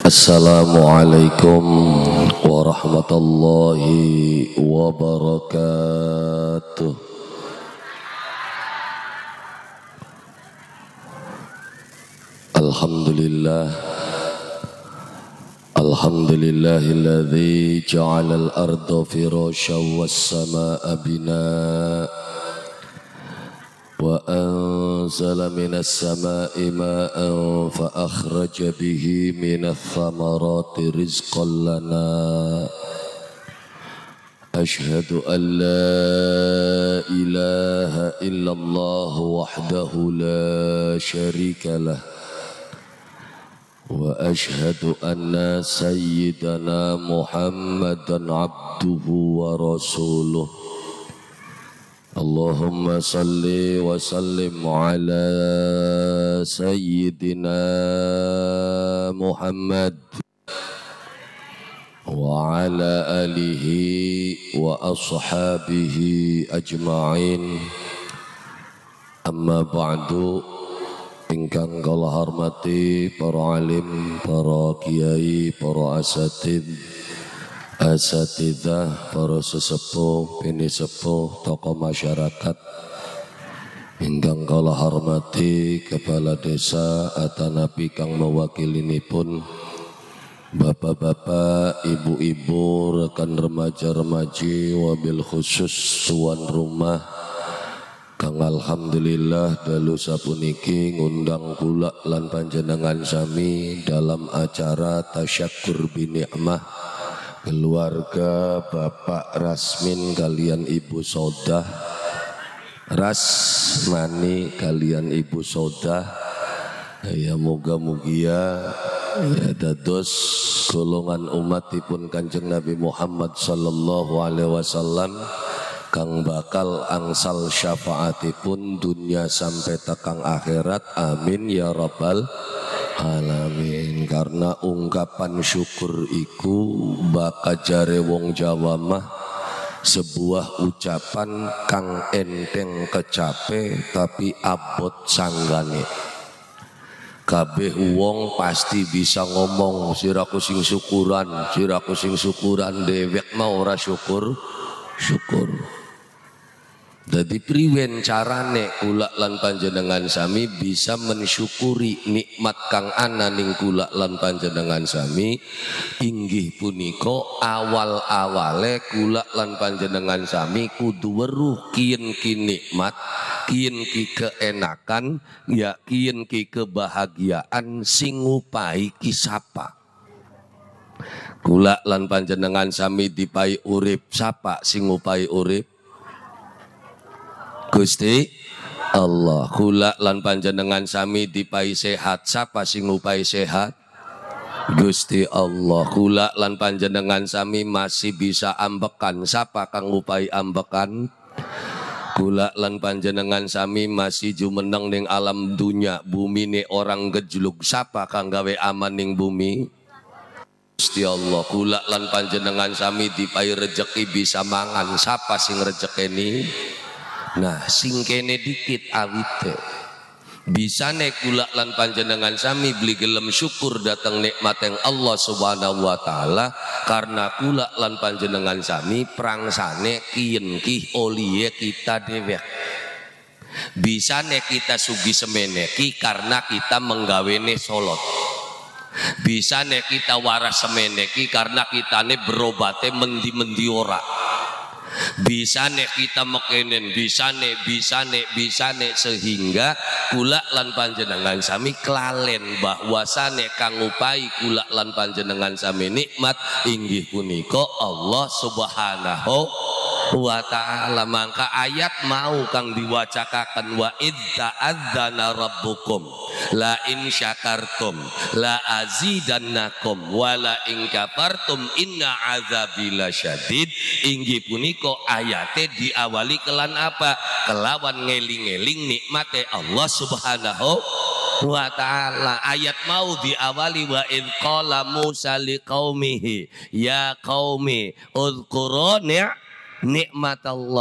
Assalamualaikum warahmatullahi wabarakatuh. Alhamdulillahilladzi ja'alal arda firasyan was samaa'a binaa wa anzala minas samaa'i maa'an fa akhraja bihi minats thamarati rizqan lanaa. Ashhadu an la ilaha illallah wahdahu la syarika lah wa ashhadu anna sayyidana Muhammadan abduhu wa rasuluh. Allahumma salli wa sallim ala sayyidina Muhammad wa ala alihi wa ashabihi ajma'in. Amma ba'du. Ingkang kula hormati para alim, para kiai, para asatidzah, para sesepuh, bini sepuh, tokoh masyarakat. Ingkang kula hormati kepala desa atanapi kang mewakilinipun, bapak-bapak, ibu-ibu, rekan remaja-remaji, wabil khusus tuan rumah kang alhamdulillah dalu sapuniki ngundang kula lan panjenengan sami dalam acara tasyakkur binikmah keluarga Bapak Rasmin kalian Ibu Sodah Rasmani kalian Ibu Sodah. Ya moga-mugia ya dados golongan umatipun Kanjeng Nabi Muhammad sallallahu alaihi wasallam kang bakal angsal syafaatipun dunia sampai tekang akhirat. Amin ya rabbal alamin. Karena ungkapan syukur iku bakajare wong Jawa mah sebuah ucapan kang enteng kecape tapi abot sanggane. Kabeh wong pasti bisa ngomong siraku sing syukuran dewek mau ora syukur. Jadi priwen carane kula lan panjenengan sami bisa mensyukuri nikmat kang ana ning kula lan panjenengan sami. Inggih punika awal-awale kula lan panjenengan sami kudu weruh kiyen ki nikmat, kiyen ki keenakan, ya kiyen ki kebahagiaan sing ngupahi ki sapa. Kula lan panjenengan sami dipai urip, sapa sing ngupahi urip? Gusti Allah. Kula lan panjenengan sami dipai sehat, sapa sing ngupahi sehat? Gusti Allah. Kula lan panjenengan sami masih bisa ambekan, sapa kang ngupahi ambekan? Kula lan panjenengan sami masih jumeneng ning alam dunya, bumi ne orang gejlug, sapa kang gawe aman ning bumi? Gusti Allah. Kula lan panjenengan sami dipai rejeki bisa mangan, sapa sing rejekeni? Nah sing kene dikit awite bisa nek kula lan panjenengan sami beli gelem syukur datang nikmat yang Allah subhanahu wa ta'ala. Karena kula lan panjenengan sami prangsane kiyen ki oliye kita dewek. Bisa nek kita sugi semeneki karena kita menggawene solot. Bisa nek kita waras semeneki karena kita ne berobate mendi-mendi ora. Bisa nek kita mekenen, bisa nek sehingga kula lan panjenengan sami klalen bahwasane kang ngupahi kula lan panjenengan sami nikmat inggih punika Allah subhanahu wa ta'ala. Mangka ayat mau kang diwacakaken wa idza adzana rabbukum la in syakartum la azidannakum wa la in kafartum inna azabi lasyadid. Inggih punika ayate diawali kelan apa? Kelawan ngeling-eling nikmate Allah subhanahu wa ta'ala. Ayat mau diawali wa idh qala Musa liqaumihi ya qaumi udhkuru nikmatallah wa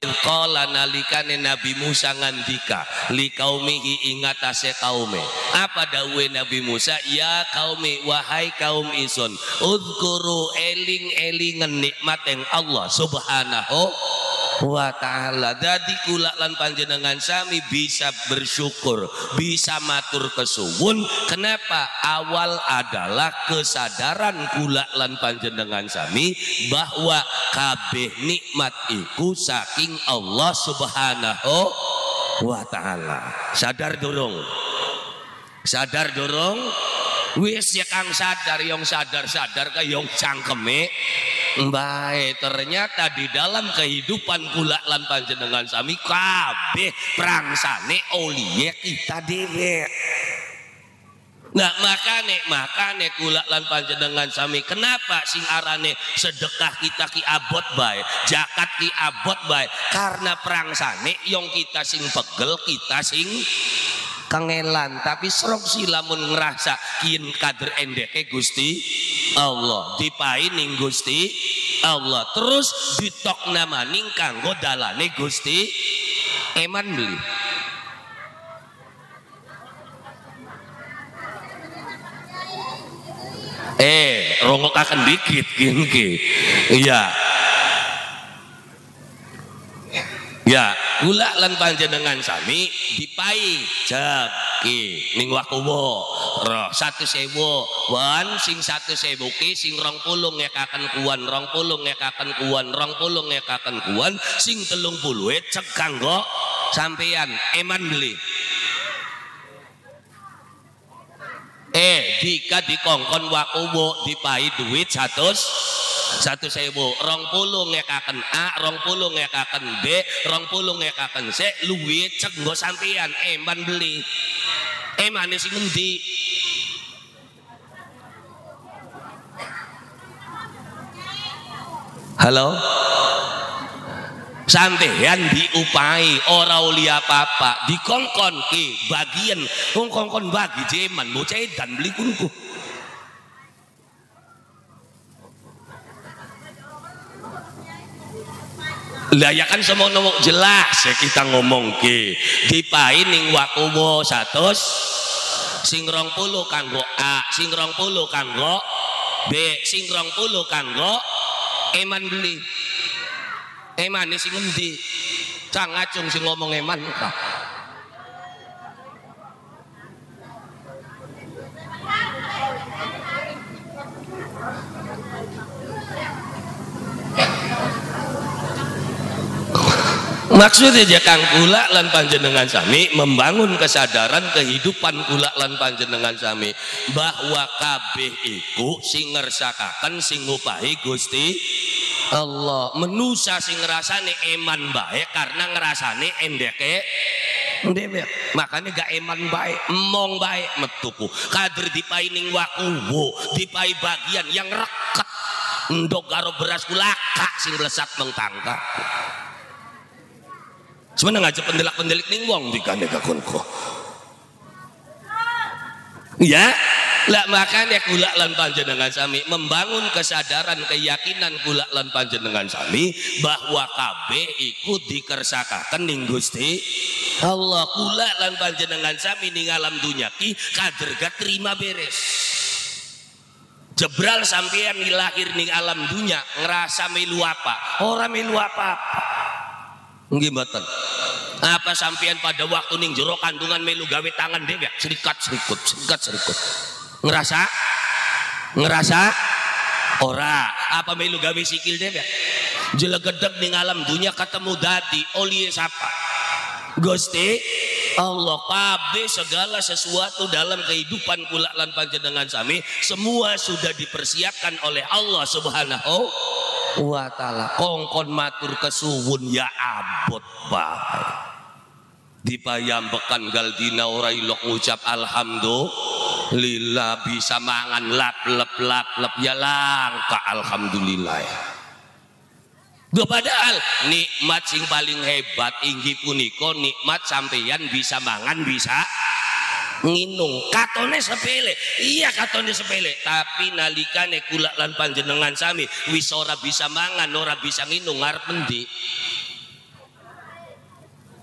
Qala nalikane Nabi Musa ngandika li kaumihi ingatase kaume. Apa dawuhe Nabi Musa? Ya kaumi, wahai kaum isun, uzkuru eling-elingen nikmat yang Allah Subhanahu wa ta'ala. Dadi kula lan panjenengan sami bisa bersyukur, bisa matur kesuwun. Kenapa? Awal adalah kesadaran kula lan panjenengan sami bahwa kabeh nikmat iku saking Allah Subhanahu wa ta'ala. Sadar dorong? Sadar dorong? Wis ya kang sadar, yang sadar-sadar ka yang cangkeme baik. Ternyata di dalam kehidupan kula lan panjenengan sami kabeh prangsane oliye kita dhewe. Nah makane kula lan panjenengan sami kenapa sing arane sedekah kita ki abot bae, zakat ki abot bae, karena prangsane yang kita sing pegel, kita sing kangelan. Tapi serok silamun ngerasa kian kader endeke Gusti Allah dipaining Gusti Allah, terus ditok namaning kanggo dalane Gusti eman beli. Rongokaken dikit gini. Iya. Ya, kula lan panjenengan sami dipai jeki ning wakuwo roh 1.000 wan sing 1.000 ki sing 20 ngekaken kuwan 20 ngekaken kuwan 20 ngekaken kuwan sing 30 cek kanggo sampeyan eman beli. Dika dikongkon wakuwo dipai duit 100.000, 20 ngekaken A, 20 ngekaken B, 20 ngekaken C, luwih cek nggo sampeyan eman beli. Emane sing endi? Halo? Sampeyan diupahi ora uli apa-apa, dikongkon ki bagian kongkon bagi jeman bocah edan beli kunku. Lah ya kan semono jelas ya kita ngomong ki dipahi ning wakuwo 100 sing 20 kanggo A, sing 20 kanggo B, sing 20 kanggo eman beli. Eman sing endi? Cang ngacung sing ngomong eman kok. Maksudnya jakang kula lan panjenengan sami membangun kesadaran kehidupan kula lan panjenengan sami bahwa kabeh iku sing ngersakaken sing ngupahi Gusti Allah. Menusa sing ngrasane eman bae karena ngrasane endeke dhewe. Makanya gak eman bae, emong bae metuku. Kader dipai ning wakuwo, dipai bagian yang reket. Ndok karo beras kulaka sing blesat nang tangka. Sebenarnya ngajak pendelak-pendelik ning wong dikane gakonko. Ya, lah makanya kula lan panjenengan sami membangun kesadaran keyakinan kula lan panjenengan sami bahwa kabeh iku dikersakaken ning Gusti Allah. Kula lan panjenengan sami ning alam dunya ki kader gak terima beres. Jebral sampeyan lahir ning alam dunya ngerasa melu apa? Ora melu apa-apa. Nggih mboten. Apa sampean pada waktu ning jero kandungan melu gawe tangan dhewe serikat-serikut. Ngerasa ora. Apa melu gawe sikil dhewe jelegedeg ning alam dunya ketemu dadi oli sapa Gusti Allah. Kabeh segala sesuatu dalam kehidupan kula lan panjenengan sami semua sudah dipersiapkan oleh Allah Subhanahu wa ta'ala. Kongkon matur kesuwun ya abot bae. Dipayambekan galdina ora ilok ngucap alhamdulillah bisa mangan lap ya langka alhamdulillah ya. Duh, padahal nikmat sing paling hebat inggih punika nikmat sampeyan bisa mangan bisa nginung. Katone sepele, iya katone sepele, tapi nalikane kula lan panjenengan sami wis ora bisa mangan ora bisa nginung ngarep endi?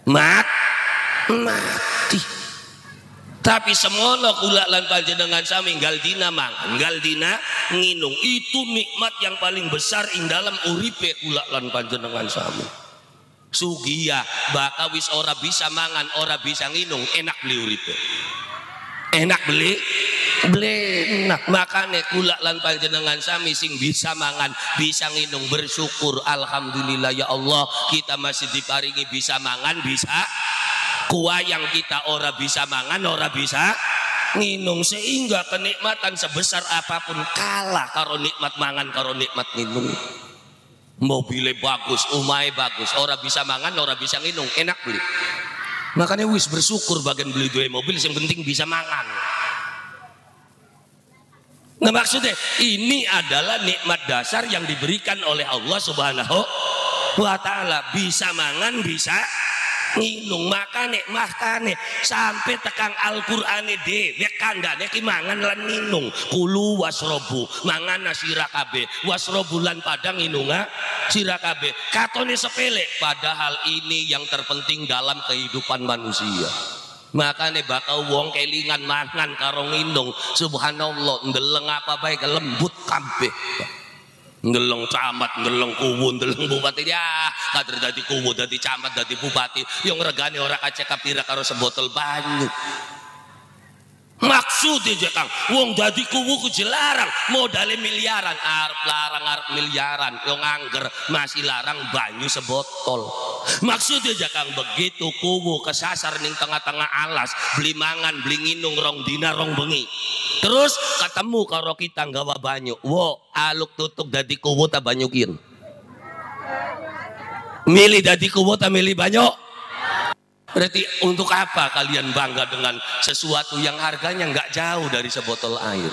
mati. Tapi semono kula lan panjenengan sami nggal dina mangan, nggal dina nginung. Itu nikmat yang paling besar ing dalam uripe kula lan panjenengan sami. Sugiya baka wis ora bisa mangan, ora bisa nginung, enak beli uripe. Enak beli enak. Makane kula lan panjenengan sami sing bisa mangan, bisa nginung, bersyukur alhamdulillah ya Allah kita masih diparingi bisa mangan, bisa kuayang kita ora bisa mangan, ora bisa nginung, sehingga kenikmatan sebesar apapun kalah karo nikmat mangan, karo nikmat nginung. Mobilnya bagus, umahe bagus, ora bisa mangan, ora bisa nginung, enak beli. Makanya wis bersyukur bagian beli dua mobil, yang penting bisa mangan. Nah maksudnya ini adalah nikmat dasar yang diberikan oleh Allah Subhanahu wa ta'ala. Bisa mangan, bisa nginung. Makane sampai tekang Al-Qur'ane dhewe kandhane ki mangan lan nginung. Kulu wasrobu, mangan sira kabeh, wasrobu lan padang nginunga sira kabeh. Katone sepele padahal ini yang terpenting dalam kehidupan manusia. Makane bakal wong kelingan mangan karo nginung, subhanallah ndeleng apa bae lembut kabeh. Ndeleng camat, ndeleng kuwu, ndeleng bupati ya kader dadi kuwu, dadi camat, dadi bupati yang regane ora kacekap pira karo sebotol banyu. Maksudnya aja Kang, wong dadi kuwu ku larang, modalnya miliaran, arep miliaran, yang angger masih larang banyu sebotol. Maksudnya aja Kang, begitu kuwu kesasar ning tengah-tengah alas, beli mangan, beli nginung rong dina rong bengi. Terus ketemu karo kita nggawa banyu. Wo, aluk tutuk dadi kuwu ta banyu kieu. Milih dadi kuwu ta milih banyu? Berarti untuk apa kalian bangga dengan sesuatu yang harganya nggak jauh dari sebotol air?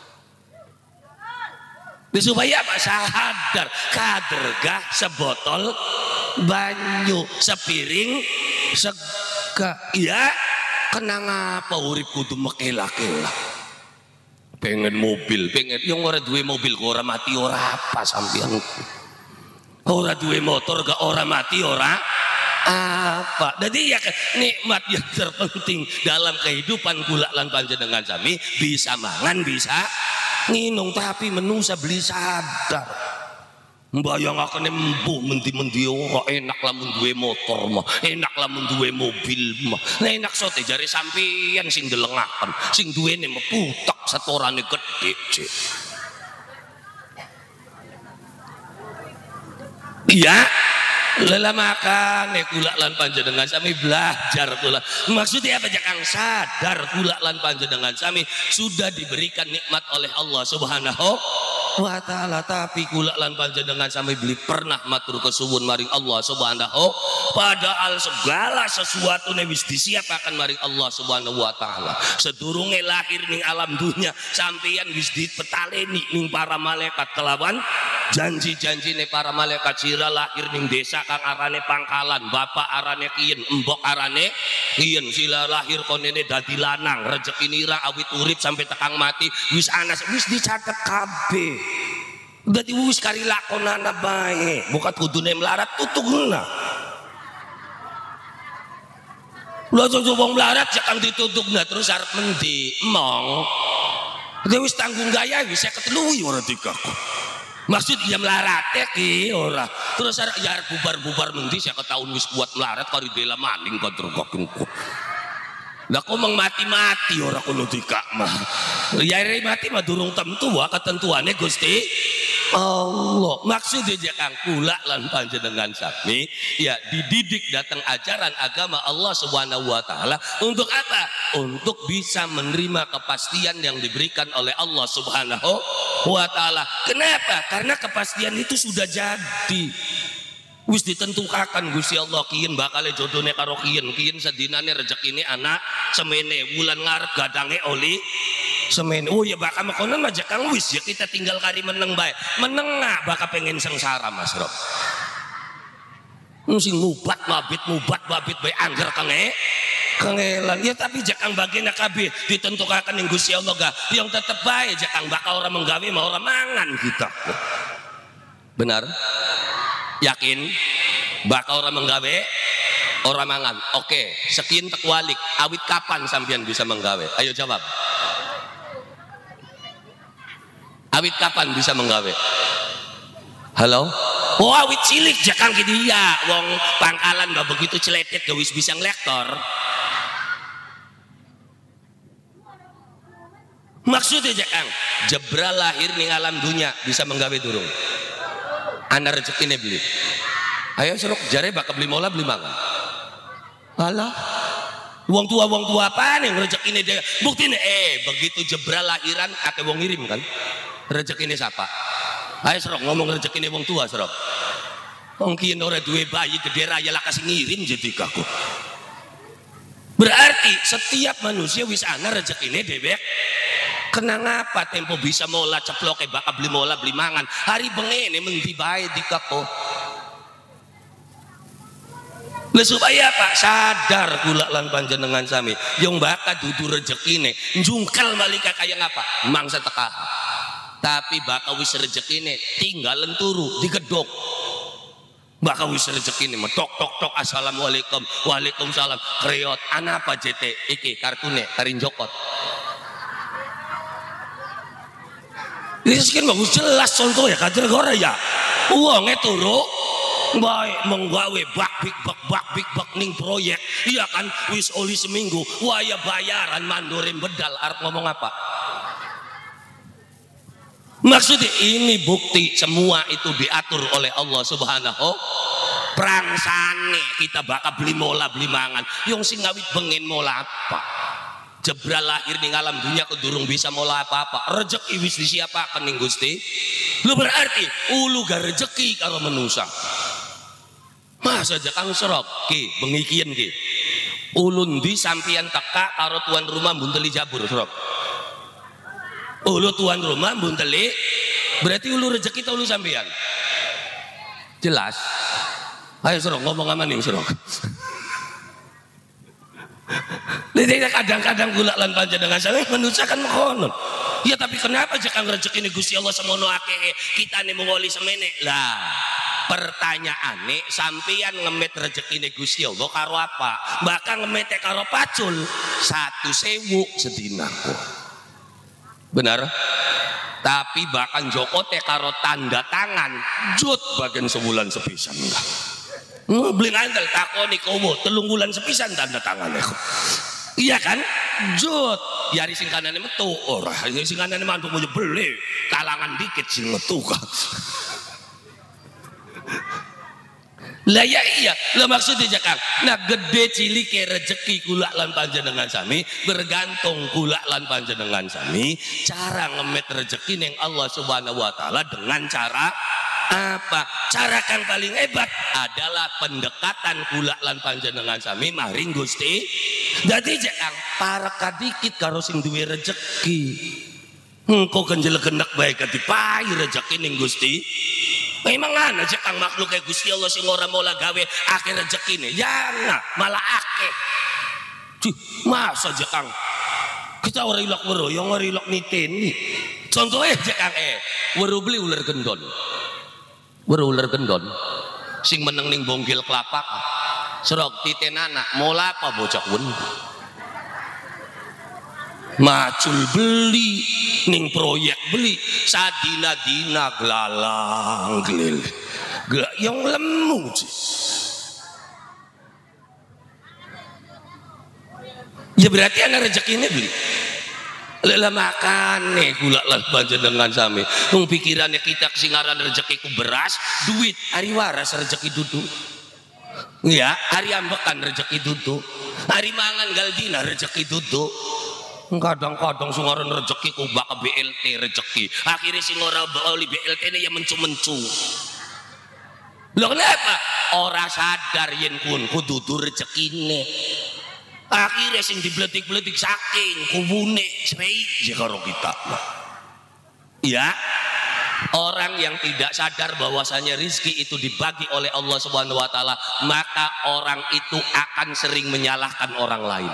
Supaya apa? Sadar kadergah sebotol banyu, sepiring sega. Ya, kenang apa urip kudu mekela-kela. Pengen mobil, pengen yang ora duwe mobil kok ora mati ora apa sampean. Ora duwe motor gak ora mati ora apa. Jadi ya nikmat yang terpenting dalam kehidupan kula lan panjenengan sami bisa mangan, bisa nginung, tapi menungsa beli sadar. Mbayangake empuh mendi-mendi ora enak lamun duwe motor mah, enak lamun duwe mobil mah. Nah enak sote jare sampeyan sing delengaken, sing duwene mah putek setorane gedhe, Cik. Iya. Lala makan kula lan panjenengan sami belajar kula. Maksudnya apa Kang? Sadar kula lan panjenengan sami sudah diberikan nikmat oleh Allah Subhanahu wa ta'ala, tapi kula lan panjenengan sami beli pernah matur kesuwun maring Allah Subhanahu, padahal segala sesuatu wis disiapakan maring Allah Subhanahu wa ta'ala. Sedurunge lahir ning alam dunya sampeyan wis dipetaleni ning para malaikat kelawan janji-janji nih para malaikat. Sira lahir ning desa kang arane Pangkalan, bapak arane Kien, embok arane Kien. Sila lahir konene dadi lanang, rezeki nira awit urip sampai tekang mati wis anas wis dicatet kabeh. Dadi wis kari lakonana bae, bukan kudune melarat tutugna. Lha aja wong melarat jakang ditutugna terus arep mendi emong. Dia wis tanggung gaya wis 50 ora dikaku. Maksud ya melarat ki ora. Terus ya bubar-bubar mendi saya ketahuan wis buat melarat kari bela maling kontrol kokku. Lah kok mati-mati ora kono dikak mah. Ya mati mah durung tentu wae ketentuane Gusti Allah. Maksudnya Kang kula lan panjenengan sami ya dididik datang ajaran agama Allah Subhanahu wa ta'ala untuk apa? Untuk bisa menerima kepastian yang diberikan oleh Allah Subhanahu wa ta'ala. Kenapa? Karena kepastian itu sudah jadi. Wis ditentukan Gusti Allah kian bakal jodohnya karo kian sedinane rezekine anak semene bulan ngarep gadange oli semene. Oh ya bakal makonan aja Kang wis ya kita tinggal kari meneng bae. Menengah bakal pengen sengsara Mas Rob. Sing mubat babit bae angger kangelan ya, tapi jakang bagian kabeh ditentukan ning Gusti Allah ga yang tetep bae jakang bakal orang menggawe mau orang mangan kita. Benar? Yakin bakal orang menggawe Orang mangan. Oke, sekian tekwalik. Awit kapan sampean bisa menggawe? Ayo jawab. Awit kapan bisa menggawe? Halo? Oh, awit cilik jakang ki dia. Wong pangkalan mbak begitu celetet gak wis bisa ngelektor. Maksudnya jakang jebra lahir ning alam dunia bisa menggawe durung. Ana rezekine beli. Ayo serok jare bakal beli mola beli mangan. Alah. Wong tua apa nih rezekine dia? Buktine begitu jebra lahiran akeh wong ngirim kan. Rezekine siapa? Ayo serok ngomong rezekine wong tua serok. Wong kiyen ora duwe bayi gede raya lah kasih ngirim jadi kaku. Berarti setiap manusia wis ana rezekine dewek. Kenang apa tempo bisa mola ceplok bakal beli mola beli mangan. Hari bengene mendi bae dikako. Lah supaya Pak sadar kula lan panjenengan sami yang bakal dudu rezekine njungkal malika kaya ngapa mangsa teka. Tapi bakal wis rezekine tinggalan turu digedok. Bakal wis rezekine tok tok assalamualaikum waalaikumsalam kreot ana apa JT iki kartune tarin jokot. Ini sekian bagus jelas contoh ya kader gore ya uangnya turu baik menggawe bak big bak ning proyek iya kan wis oli seminggu wah ya bayaran mandorin bedal arep ngomong apa maksudnya ini bukti semua itu diatur oleh Allah subhanahu prangsane kita bakal beli mola beli mangan yang sing ngawit bengen mola apa jebra lahir ning alam dunia kedurung bisa mola apa-apa rezeki wis disiapaken ning Gusti lu berarti ulu gak rezeki karo manusia masa aja kang serok ki bengi kiyen ki ulun di sampian teka karo tuan rumah bunteli jabur serok ulu tuan rumah bunteli berarti ulu rezeki tau ulu sampian jelas ayo serok ngomong aman nih serok Lihatnya kadang-kadang gula lan panjenengan saya manusia kan mengkonon. Ya tapi kenapa jakang rezeki ini Gusti Allah semono akeh kita nih mengoli semene lah. Pertanyaane sampeyan ngemet rezeki ini Gusti Allah karo apa? Bahkan ngemet karo pacul 1.000 sedina kok. Benar? Tapi bahkan Joko teh karo tanda tangan jut bagian sebulan sepisan enggak. Beli ngandel takoni komo 3 bulan sepisan tanda tangannya kok. Iya kan jut yari sing kanane metu ora sing kanane mantuk mau beli kalangan dikit sing metu kan lah ya iya lah maksudnya jakang nah gede cilik rezeki kula lan panjenengan sami bergantung kula lan panjenengan sami cara ngemet rezeki ning Allah subhanahu wa ta'ala dengan cara apa cara kang paling hebat adalah pendekatan kula lan panjenengan sami maring Gusti dadi jakang para kadikit karo sing duwe rezeki engko kenjel gendak bae kadipai rezeki ning Gusti memang ana jakang makhluk kayak Gusti Allah sing ora mola gawe akeh rezekine ya malah akeh masa jakang kita ora ilok wero yo ora ilok niteni contohnya jakang weru beli ular gendon berular gendon sing meneng ning bonggil kelapa serok titen anak mola apa bocah wen macul beli ning proyek beli sadina-dina gelalang gelil yang lemu sih ya berarti ana rezekine beli lelah makan nih gula lan panjenengan sami wong pikirannya kita kesingaran rezekiku beras duit hari waras rezeki dudu ya hari ambekan rezeki dudu hari mangan galdina rezeki dudu kadang-kadang sungaran rezekiku bakal BLT rezeki akhirnya sing ora oli BLT ini ya mencu-mencu lho kenapa ora sadar yen kudu rezekine akhirnya sing dibletik-bletik saking kubune serai karo kita ya orang yang tidak sadar bahwasanya rizki itu dibagi oleh Allah Subhanahu wa ta'ala maka orang itu akan sering menyalahkan orang lain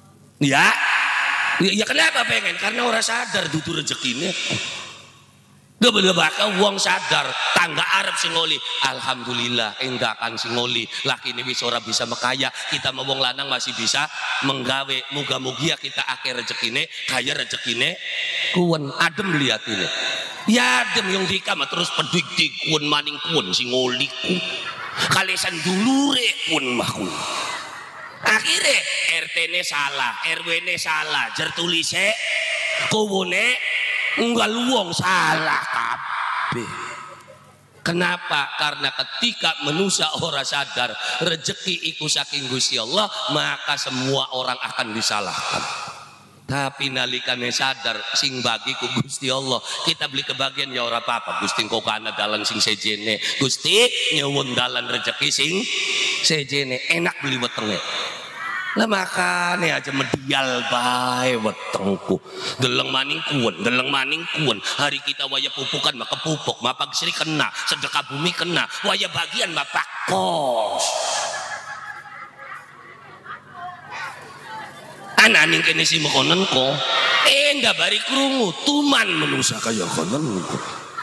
ya kenapa pengen karena orang sadar dudu rezekinya Bakal wong sadar tangga Arab sing ngoli, alhamdulillah endakan sing ngoli laki ini wis ora bisa mekaya, kita mau wong lanang masih bisa menggawe, muga-mugia kita akhir rezekine kaya rezekine kuwen adem lihat ini ya adem yang dikam terus pedik kuwen maning kuwen sing ngoli ku kalesan dulure kuwen mahku akhirnya RT ne salah, RW ne salah, jer tulise kuwone enggak luwong salah kabeh. Kenapa? Karena ketika manusia ora sadar rezeki iku saking Gusti Allah, maka semua orang akan disalahkan. Tapi nalikane sadar sing bagi ku Gusti Allah, kita beli kebagian ya ora apa-apa. Gusti engko kana dalan sing sejene. Gusti nyuwun dalan rezeki sing sejene, enak beli wetenge. Lah makane aja medial bae wetengku. Deleng maning kuwen. Hari kita waya pupukan maka pupuk, mapag sri kena, sedekah bumi kena, waya bagian mapak kos. Ananing kene si mekonen ko. Ndak bari krungu tuman manusa kaya konen ko.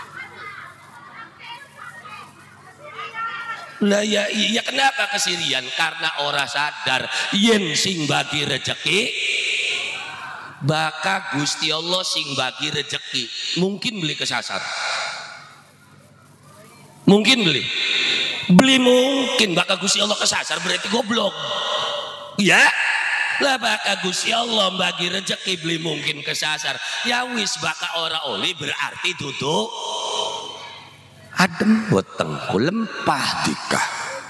Lah ya iya kenapa kesirian? Karena ora sadar yen sing bagi rezeki baka Gusti Allah sing bagi rezeki. Mungkin beli kesasar. Mungkin beli mungkin baka Gusti Allah kesasar berarti goblok. Ya? Lah baka Gusti Allah bagi rezeki beli mungkin kesasar. Ya wis baka ora oli berarti duduk adem wetengku lempah dikah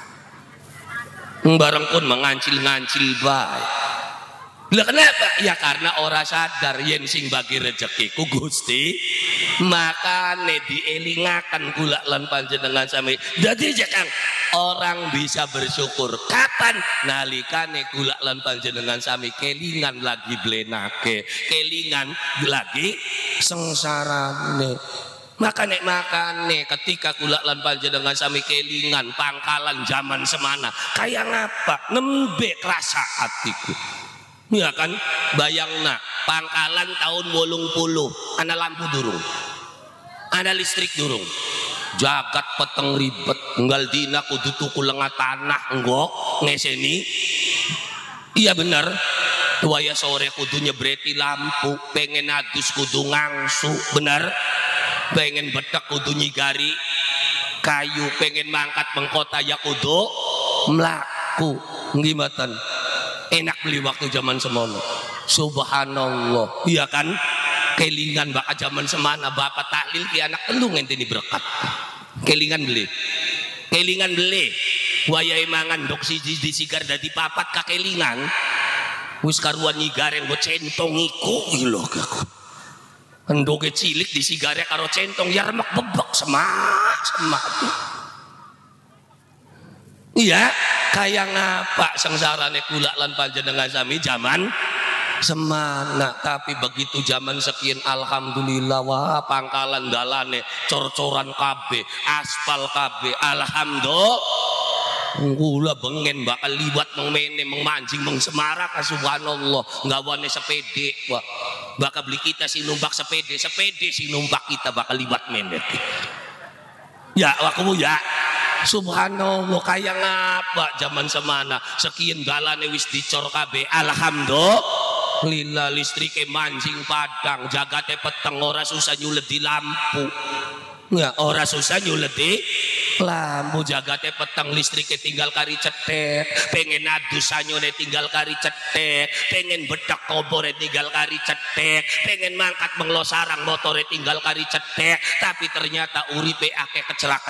bareng pun mengancil-ngancil baik. Lah kenapa? Ya karena orang sadar yen sing bagi rezekiku Gusti, makane dielingaken kula lan panjenengan sami. Dadi Kang orang bisa bersyukur kapan nalikane kula lan panjenengan sami kelingan lagi blenake, kelingan lagi sengsarane. Makane ketika kula lan panjenengan sami kelingan pangkalan zaman semana kayak ngapa nembe rasa hatiku ya kan bayangna pangkalan tahun 80 ana lampu durung ana listrik durung jagat peteng ribet enggal dina kudu tuku lenga tanah enggo ngeseni iya bener waya sore kudu nyebreti lampu pengen adus kudu ngangsu bener pengen bedak kudu nyigari kayu pengen mangkat mengkota ya kudu melaku ngimatan enak beli waktu zaman semono subhanallah iya kan kelingan baka zaman semana bapak tahlil ki anak telung ngenteni berkat kelingan beli wayai mangan dok siji disigar dadi papat kakelingan wis karuan nyigare nggo centong iku lho aku endoke cilik disigare karo centong ya remek bebek semak iya kayak ngapa sengsarane kula lan panjenengan sami zaman semana tapi begitu zaman sekian alhamdulillah wah pangkalan dalane cor-coran KB aspal KB alhamdulillah kula bengen bakal liwat mengmene mengmancing mengsemarak subhanallah nggawane sepede wah bakal beli kita si numpak sepede si numpak kita bakal liwat mendet ya wakumu ya subhanallah kayak ngapa zaman semana sekian galane wis dicor KB alhamdulillah listrike mancing padang jagate peteng ora susah nyulet di lampu ya ora susah nyulet di lampu jagate peteng listriknya tinggal kari cetek pengen adus sanyone tinggal kari cetek pengen bedak kobore tinggal kari cetek pengen mangkat menglo sarang motore tinggal kari cetek tapi ternyata uripe ake kecerak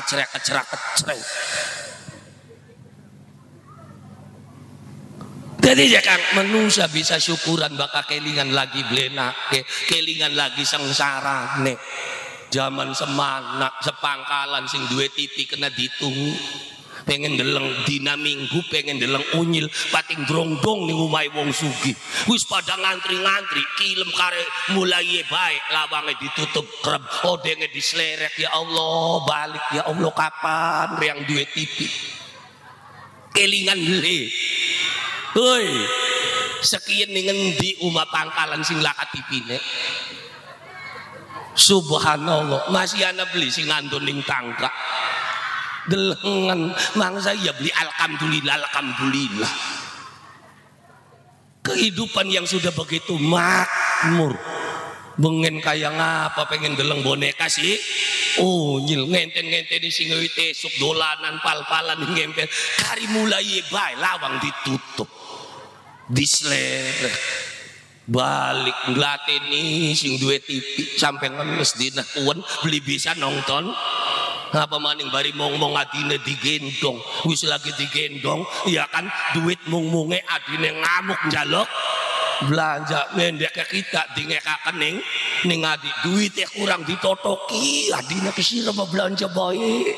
jadi ya Kang manusia bisa syukuran baka kelingan lagi blenake kelingan lagi sengsarane zaman semana sepangkalan sing duwe TV kena ditungi pengen deleng dina minggu pengen deleng unyil pating drongdong ning omahe wong sugih wis pada ngantri-ngantri kilem kare mulai bae lawange ditutup krep odenge dislerek ya Allah balik ya Allah kapan yang duwe TV kelingan le hoi sekian ning ngendi umah pangkalan sing lakat TV-ne Subhanallah, masih ana beli sing ngandun ning tangga. Delengan mangsa ya beli alhamdulillah, alhamdulillah. Kehidupan yang sudah begitu makmur. Bengen kayak ngapa pengen deleng boneka sih? Oh nyil ngenten-ngenten sing tesuk dolanan pal-palan ngempel. Kari mulai bae lawang ditutup. Disler. Balik nglateni sing duwe TV sampai ngenes dina kuwen beli bisa nonton. Apa maning bari mong-mong adine digendong. Wis lagi digendong, ya kan duit mung-munge adine ngamuk njaluk. Belanja mendek ke kita dingekaken ning adi duitnya kurang ditotoki adina kesira belanja baik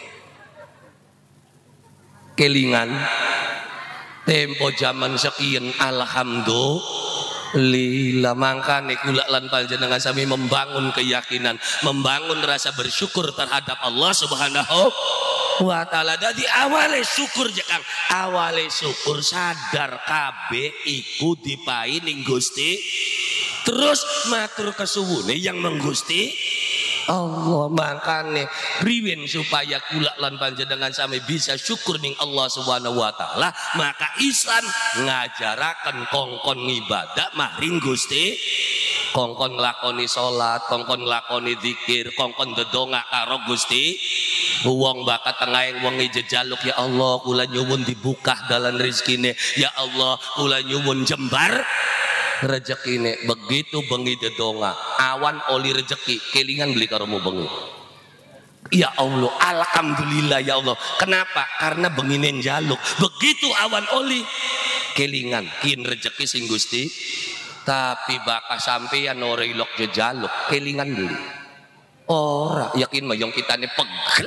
kelingan tempo zaman sekian alhamdulillah mangkane kula lan panjenengan sami membangun keyakinan, membangun rasa bersyukur terhadap Allah Subhanahu wa ta'ala. Dadi awale syukur Kang, awale syukur sadar kabeh iku dipahi ning Gusti, terus matur kesuwune yang menggusti Allah. Mangkane riwen supaya kula lan panjenengan sami bisa syukur ning Allah Subhanahu wa ta'ala, maka Islam ngajaraken kongkon ngibadah maring Gusti, kongkon nglakoni salat, kongkon nglakoni zikir, kongkon ndedonga karo Gusti. Wong bakat tengahing wong jejaluk, ya Allah kula nyuwun dibuka dalan rezekine, ya Allah kula nyuwun jembar rezekine. Begitu bengi dedonga awan oli rezeki kelingan beli karomu bengi, ya Allah alhamdulillah ya Allah. Kenapa? Karena bengine jaluk. Begitu awan oli kelingan kin rezeki sing Gusti, tapi bakal sampeyan ora ilok jejaluk kelingan beli. Ora yakin mah yang kita ini pegel.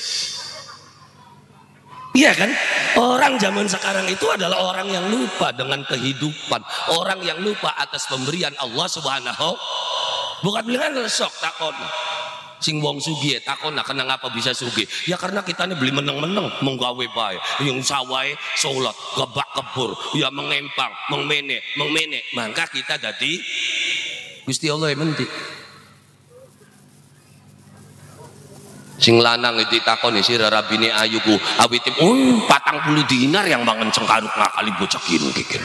Iya kan? Orang zaman sekarang itu adalah orang yang lupa dengan kehidupan, orang yang lupa atas pemberian Allah Subhanahu. Bukan bilang lesok takon sing wong sugih takon kenapa bisa sugih, ya karena kita ini beli meneng-meneng menggawe bae yang sawae salat gebak kebur ya mengempang mengmene maka kita jadi Gusti Allah yang menti. Sing lanang itu takoni si rabine ayuku awitim 40 dinar yang mangen cengkaruk ngakali bocah kikir.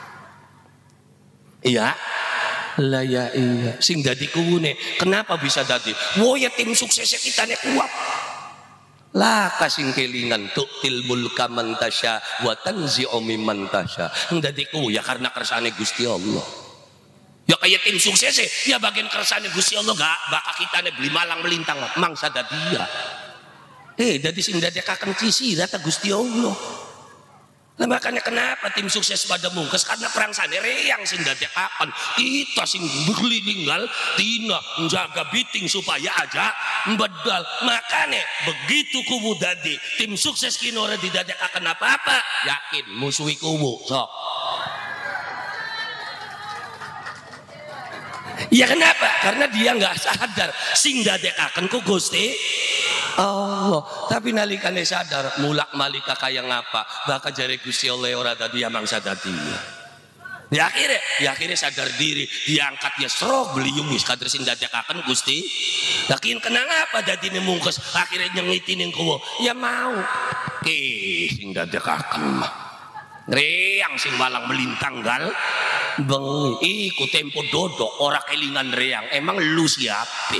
Iya lah ya iya sing dadi kuwune kenapa bisa dadi wo ya tim suksesnya kita nek kuat lah kasing kelingan tu'til mulka man tasya wa tanzi'u mimman tasya dadi ku ya karena kersane Gusti Allah. Ya kayak tim sukses ya bagian kersane Gusti Allah gak bakal kita beli malang melintang mangsa dadia. Dadi sing dadekaken cisi data Gusti Allah. Nah makanya kenapa tim sukses pada mungkes karena perang sana reyang sing dadekaken kita sing beli ninggal tina menjaga biting supaya aja bedal. Makanya begitu kubu dadi tim sukses kinora didadekaken apa-apa yakin musuhi kubu sok. Ya kenapa? Karena dia nggak sadar sing dadekaken ku Gusti Allah. Tapi nalikane sadar mulak malika kaya ngapa bakal jare Gusti Allah ora dadi mangsa dadi. Ya akhirnya sadar diri diangkat ya srog beliung wis kader sing dadekaken Gusti. Yakin kenang apa dadine mungkes akhirnya nyengiti ning kuwo ya mau sing dadekaken mah. Reyang sing walang melintang gal bengi iku tempo dodok ora kelingan reyang emang lu siapa?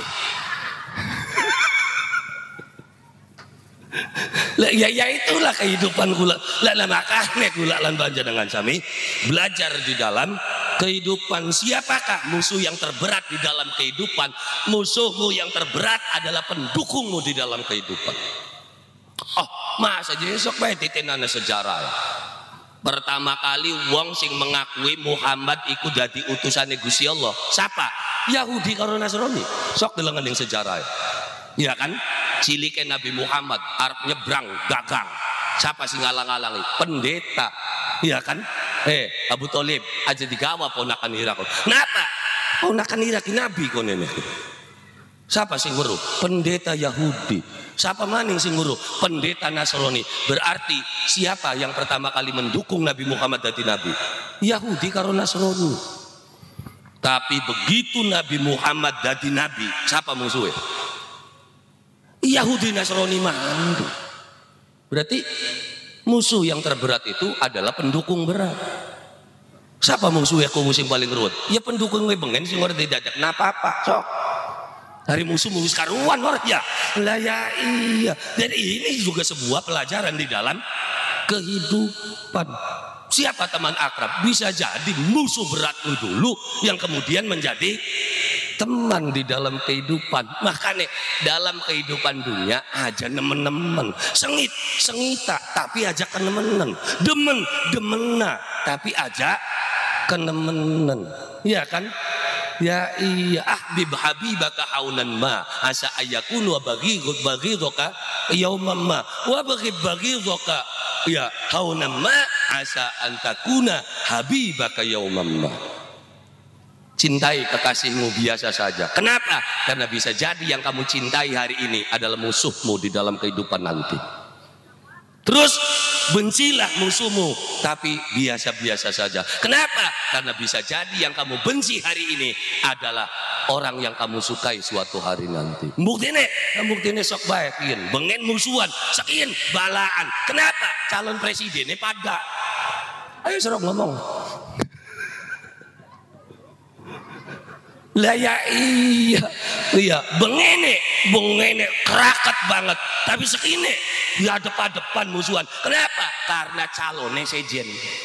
Ya itulah kehidupan kula. Lah makanya kula lan panjenengan sami belajar di dalam kehidupan. Siapakah musuh yang terberat di dalam kehidupan? Musuhmu yang terberat adalah pendukungmu di dalam kehidupan. Oh, masa jesok bae titenana sejarah ya. Pertama kali wong sing mengakui Muhammad iku dadi utusane Gusti Allah siapa? Yahudi karo Nasrani. Sok delengen ning sejarah ya kan? Cilike Nabi Muhammad arep nyebrang dagang siapa sing ngalang-alangi? Pendeta ya kan? Abu Thalib aja digawa ponakan Irak. Napa? Ponakan Irak Nabi konene. Siapa sing weruh? Pendeta Yahudi. Siapa maning sing weruh? Pendeta Nasrani. Berarti siapa yang pertama kali mendukung Nabi Muhammad dadi nabi? Yahudi karo Nasrani. Tapi begitu Nabi Muhammad dadi nabi, siapa musuhnya? Yahudi Nasrani mandu. Berarti musuh yang terberat itu adalah pendukung berat. Siapa musuhnya kau musim paling ruwet? Ya pendukungnya bengen sing ora didadak napa-apa, sok. Hari musuh karuan orang ya. Lah ya iya. Dan ini juga sebuah pelajaran di dalam kehidupan. Siapa teman akrab? Bisa jadi musuh beratmu dulu yang kemudian menjadi teman di dalam kehidupan. Makanya dalam kehidupan dunia aja nemen-nemen, sengita tapi ajak kenemenan, demena tapi ajak kenemenan, ya kan? Ya iya, ahbib habibaka haunan ma asa ayakunu wa baghidaka yauman ma wa baghidaka ya haunan ma asa antakuna habibaka yauman ma. Cintai kekasihmu biasa saja. Kenapa? Karena bisa jadi yang kamu cintai hari ini adalah musuhmu di dalam kehidupan nanti. Terus bencilah musuhmu, tapi biasa-biasa saja. Kenapa? Karena bisa jadi yang kamu benci hari ini adalah orang yang kamu sukai suatu hari nanti. Buktine sok baik, bengen musuhan, sekian balaan. Kenapa? Calon presidennya pada. Ayo serok ngomong. Lah ya iya bengene kerakat banget tapi sekine di depan musuhan. Kenapa? Karena calonnya sejen.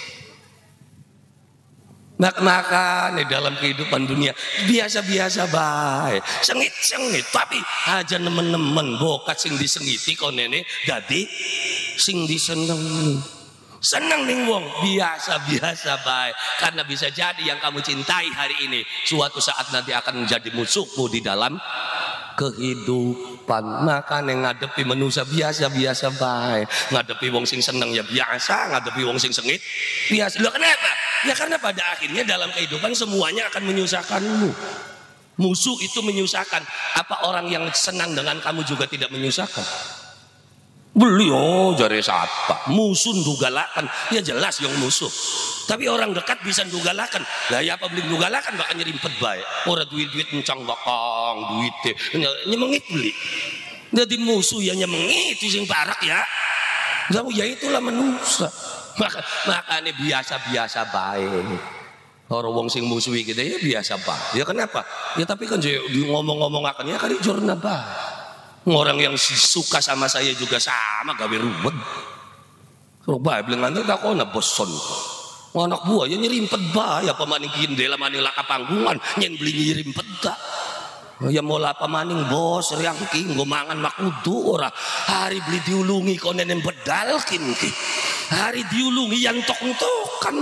Maka di dalam kehidupan dunia biasa-biasa baik, sengit tapi aja nemen-nemen bokat sing disengiti konene dadi sing disenengi. Senang nih wong biasa-biasa baik, karena bisa jadi yang kamu cintai hari ini suatu saat nanti akan menjadi musuhmu di dalam kehidupan. Maka ngadepi manusia biasa-biasa baik, ngadepi wong sing seneng ya biasa, ngadepi wong sing sengit biasa. Loh kenapa? Ya karena pada akhirnya dalam kehidupan semuanya akan menyusahkanmu. Musuh itu menyusahkan. Apa orang yang senang dengan kamu juga tidak menyusahkan? Beliau jare siapa musuh ndugalakan ya jelas yang musuh, tapi orang dekat bisa ndugalakan. Lah ya apa beli ndugalakan bakal nyerimpet bae ora duit encang bakang duite nyemengit beli. Jadi musuh ya nyemengit sing parak ya. Ya itulah manusia. Makanya biasa-biasa bae. Orang wong sing musuhi kita ya biasa bae. Ya kenapa? Ya tapi kan ngomong-ngomongaken ya kali jurna bae. Orang yang suka sama saya juga sama gawe ruwet. Coba bilang nanti tak kau boson. Anak buah ya nyerimpet bah ya pemaning kindela maning laka panggungan nyen beli nyerimpet dah. Ya mola pemaning bos riangki nggo mangan makudu ora. Hari beli diulungi konen bedal kinki. Hari diulungi yang tok-tokan.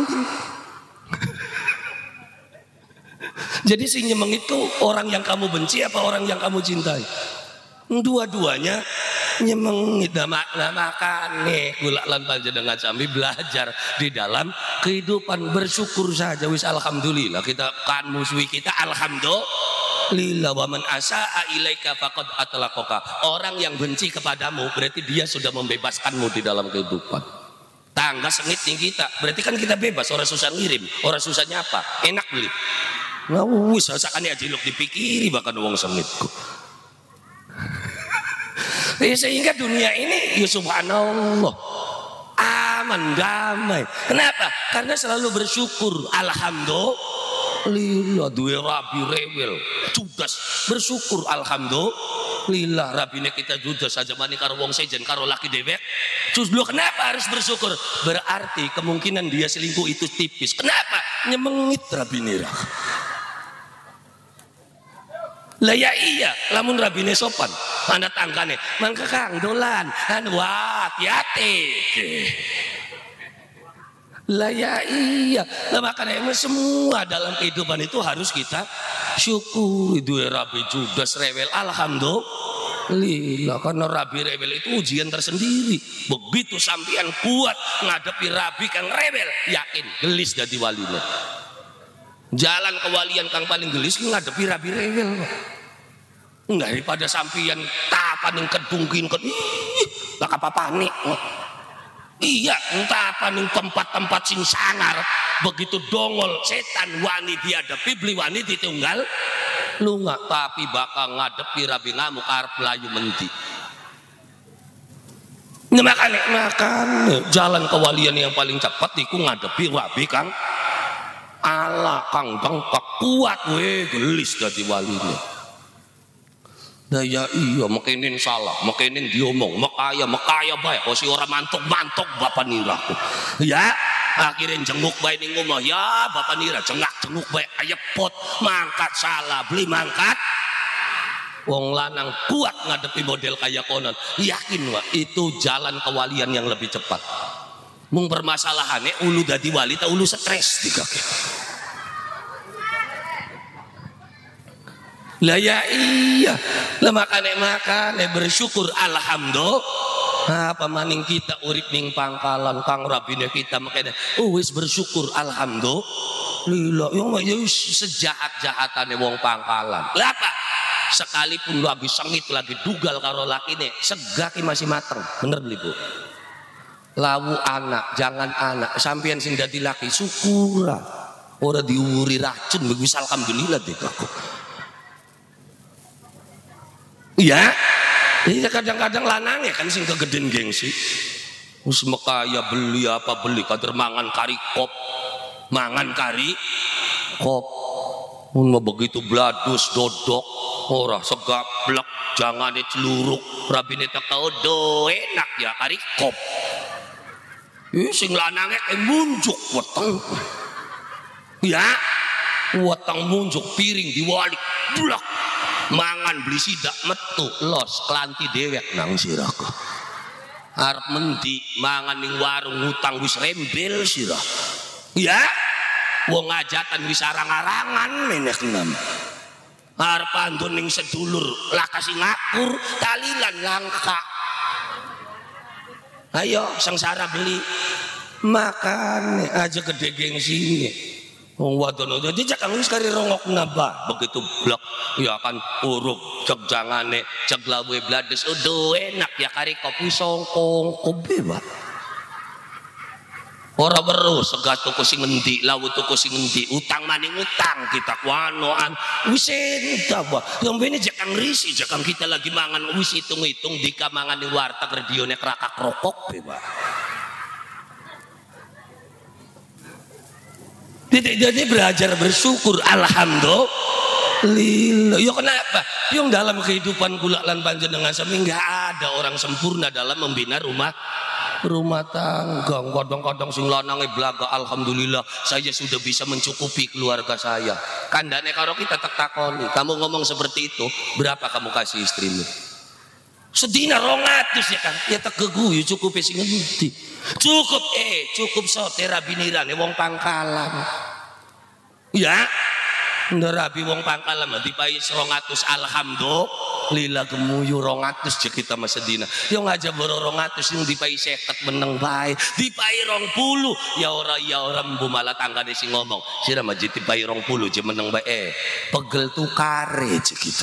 Jadi sing nyemeng itu orang yang kamu benci apa orang yang kamu cintai? Dua-duanya nyemengit. Makane kula lan panjenengan sami belajar di dalam kehidupan bersyukur saja wis alhamdulillah. Kita kan musuhi kita alhamdulillah. Wa man asaa ilaika faqad atlaqaka. Orang yang benci kepadamu berarti dia sudah membebaskanmu di dalam kehidupan. Tangga sengit ning kita berarti kan kita bebas, orang susah ngirim, orang susah nyapa, enak beli. Nah wis sakane aja luk dipikiri bahkan wong sengitku. Sehingga dunia ini ya subhanallah aman damai. Kenapa? Karena selalu bersyukur. Alhamdulillah duwe rabi rewel judas bersyukur alhamdulillah rabine kita judas aja mani karo wong sejen karo laki dewek. Terus lo kenapa harus bersyukur? Berarti kemungkinan dia selingkuh itu tipis. Kenapa? Nyemengit rabine ra. Lah ya iya, lamun rabine sopan, tanda tanggane, mangka kang dolan, wah hati-hati. Lah ya iya, lah makanya semua dalam kehidupan itu harus kita syukuri. Duwe rabi judas rewel, alhamdulillah. Karena rabi rewel itu ujian tersendiri. Begitu sampean kuat ngadepi rabi kang rewel, yakin gelis dadi waline. Jalan kewalian kang paling gelis ngadepi rabi rewel. Daripada sampeyan tapan yang kedungkin lak apa panik. Iya, entah apa nih tempat-tempat sing sangar, begitu dongol setan wani dihadapi, beli wani ditunggal lu nggak, tapi bakal ngadepi rabi ngamuk arep melayu menti. Nah, makanya jalan kewalian yang paling cepat iku ngadepi rabi kang ala kang bengkak kuat we gelis dadi waline. Nah ya iya mekinin salah, mekinin diomong, mekaya bae kok si ora mantuk-mantuk bapak niraku. Ya, akhirnya jenguk bae ning omah, ya bapak nira jenguk bae ayepot, mangkat salah, beli mangkat. Wong lanang kuat ngadepi model kaya konon. Yakin wah itu jalan kewalian yang lebih cepat. Mung permasalahannya ulu dadi wali ta ulu stres dikake. Lah ya iya, lah makane bersyukur alhamdulillah. Apa maning kita urip ning pangkalan kang rabine kita makanya wis bersyukur alhamdulillah. Yo sejahat-jahatane wong pangkalan. Lah apa? Sekalipun lagi sengit lagi dugal karo lakine, segaki masih mateng. Bener beli Bu. Lawu anak, jangan anak. Sampeyan sing dadi laki syukur. Ora diuri racun wis alhamdulillah deh aku. Iya, jadi kadang-kadang lanang ya kan sing kegeden gengsi. Wis mekaya beli apa beli kader mangan kari kop. Mangan kari kop. Mun begitu bladus dodok ora segablek jangane celuruk rabine teko do enak ya kari kop. Sing lanange munjuk weteng. Ya, weteng munjuk piring diwalik blak. Mangan beli sidak metu los kelanti dewek nang siraku arep mendi mangan ning warung ngutang wis rembel sirah ya wong ngajatan wis arang-arangan menek nem arep andon ning sedulur lakasi ngakur talilan langka ayo sengsara beli makan aja gede gengsine. Wong wadon jadi jakang wis kari rongok naba begitu blok ya kan uruk cek jangane cek lawe blades udah enak ya kari kopi songkong kopi ba ora weruh segat tuku sing ngendi lawu tuku sing ngendi utang maning utang kita kuanoan wis entah ba yang bene jakang risi jakang kita lagi mangan wis hitung-hitung dika mangan ning warteg radione krakak rokok be ba. Jadi belajar bersyukur alhamdulillah. Ya kenapa? Yang dalam kehidupan kula lan panjenengan sami enggak ada orang sempurna dalam membina rumah tangga. Kadang-kadang sing lanange blaga alhamdulillah saya sudah bisa mencukupi keluarga saya. Kandane karo kita tak takoni, kamu ngomong seperti itu, berapa kamu kasih istrimu? Sedina 200 ya kan? Ya tak geguyu cukup sing ngendi. Cukup sote rabinirane wong pangkalan. Ya, rabi wong pangkalan dipai 200 alhamdulillah gemuyu 200 je kita mas sedina. Yo ngajak boro 200 yang dipai 50 meneng bae. Dipai 20 ya ora mbu malah tanggane sing ngomong. Sira majid dipai 20 je meneng bae. Pegel tukare je kita.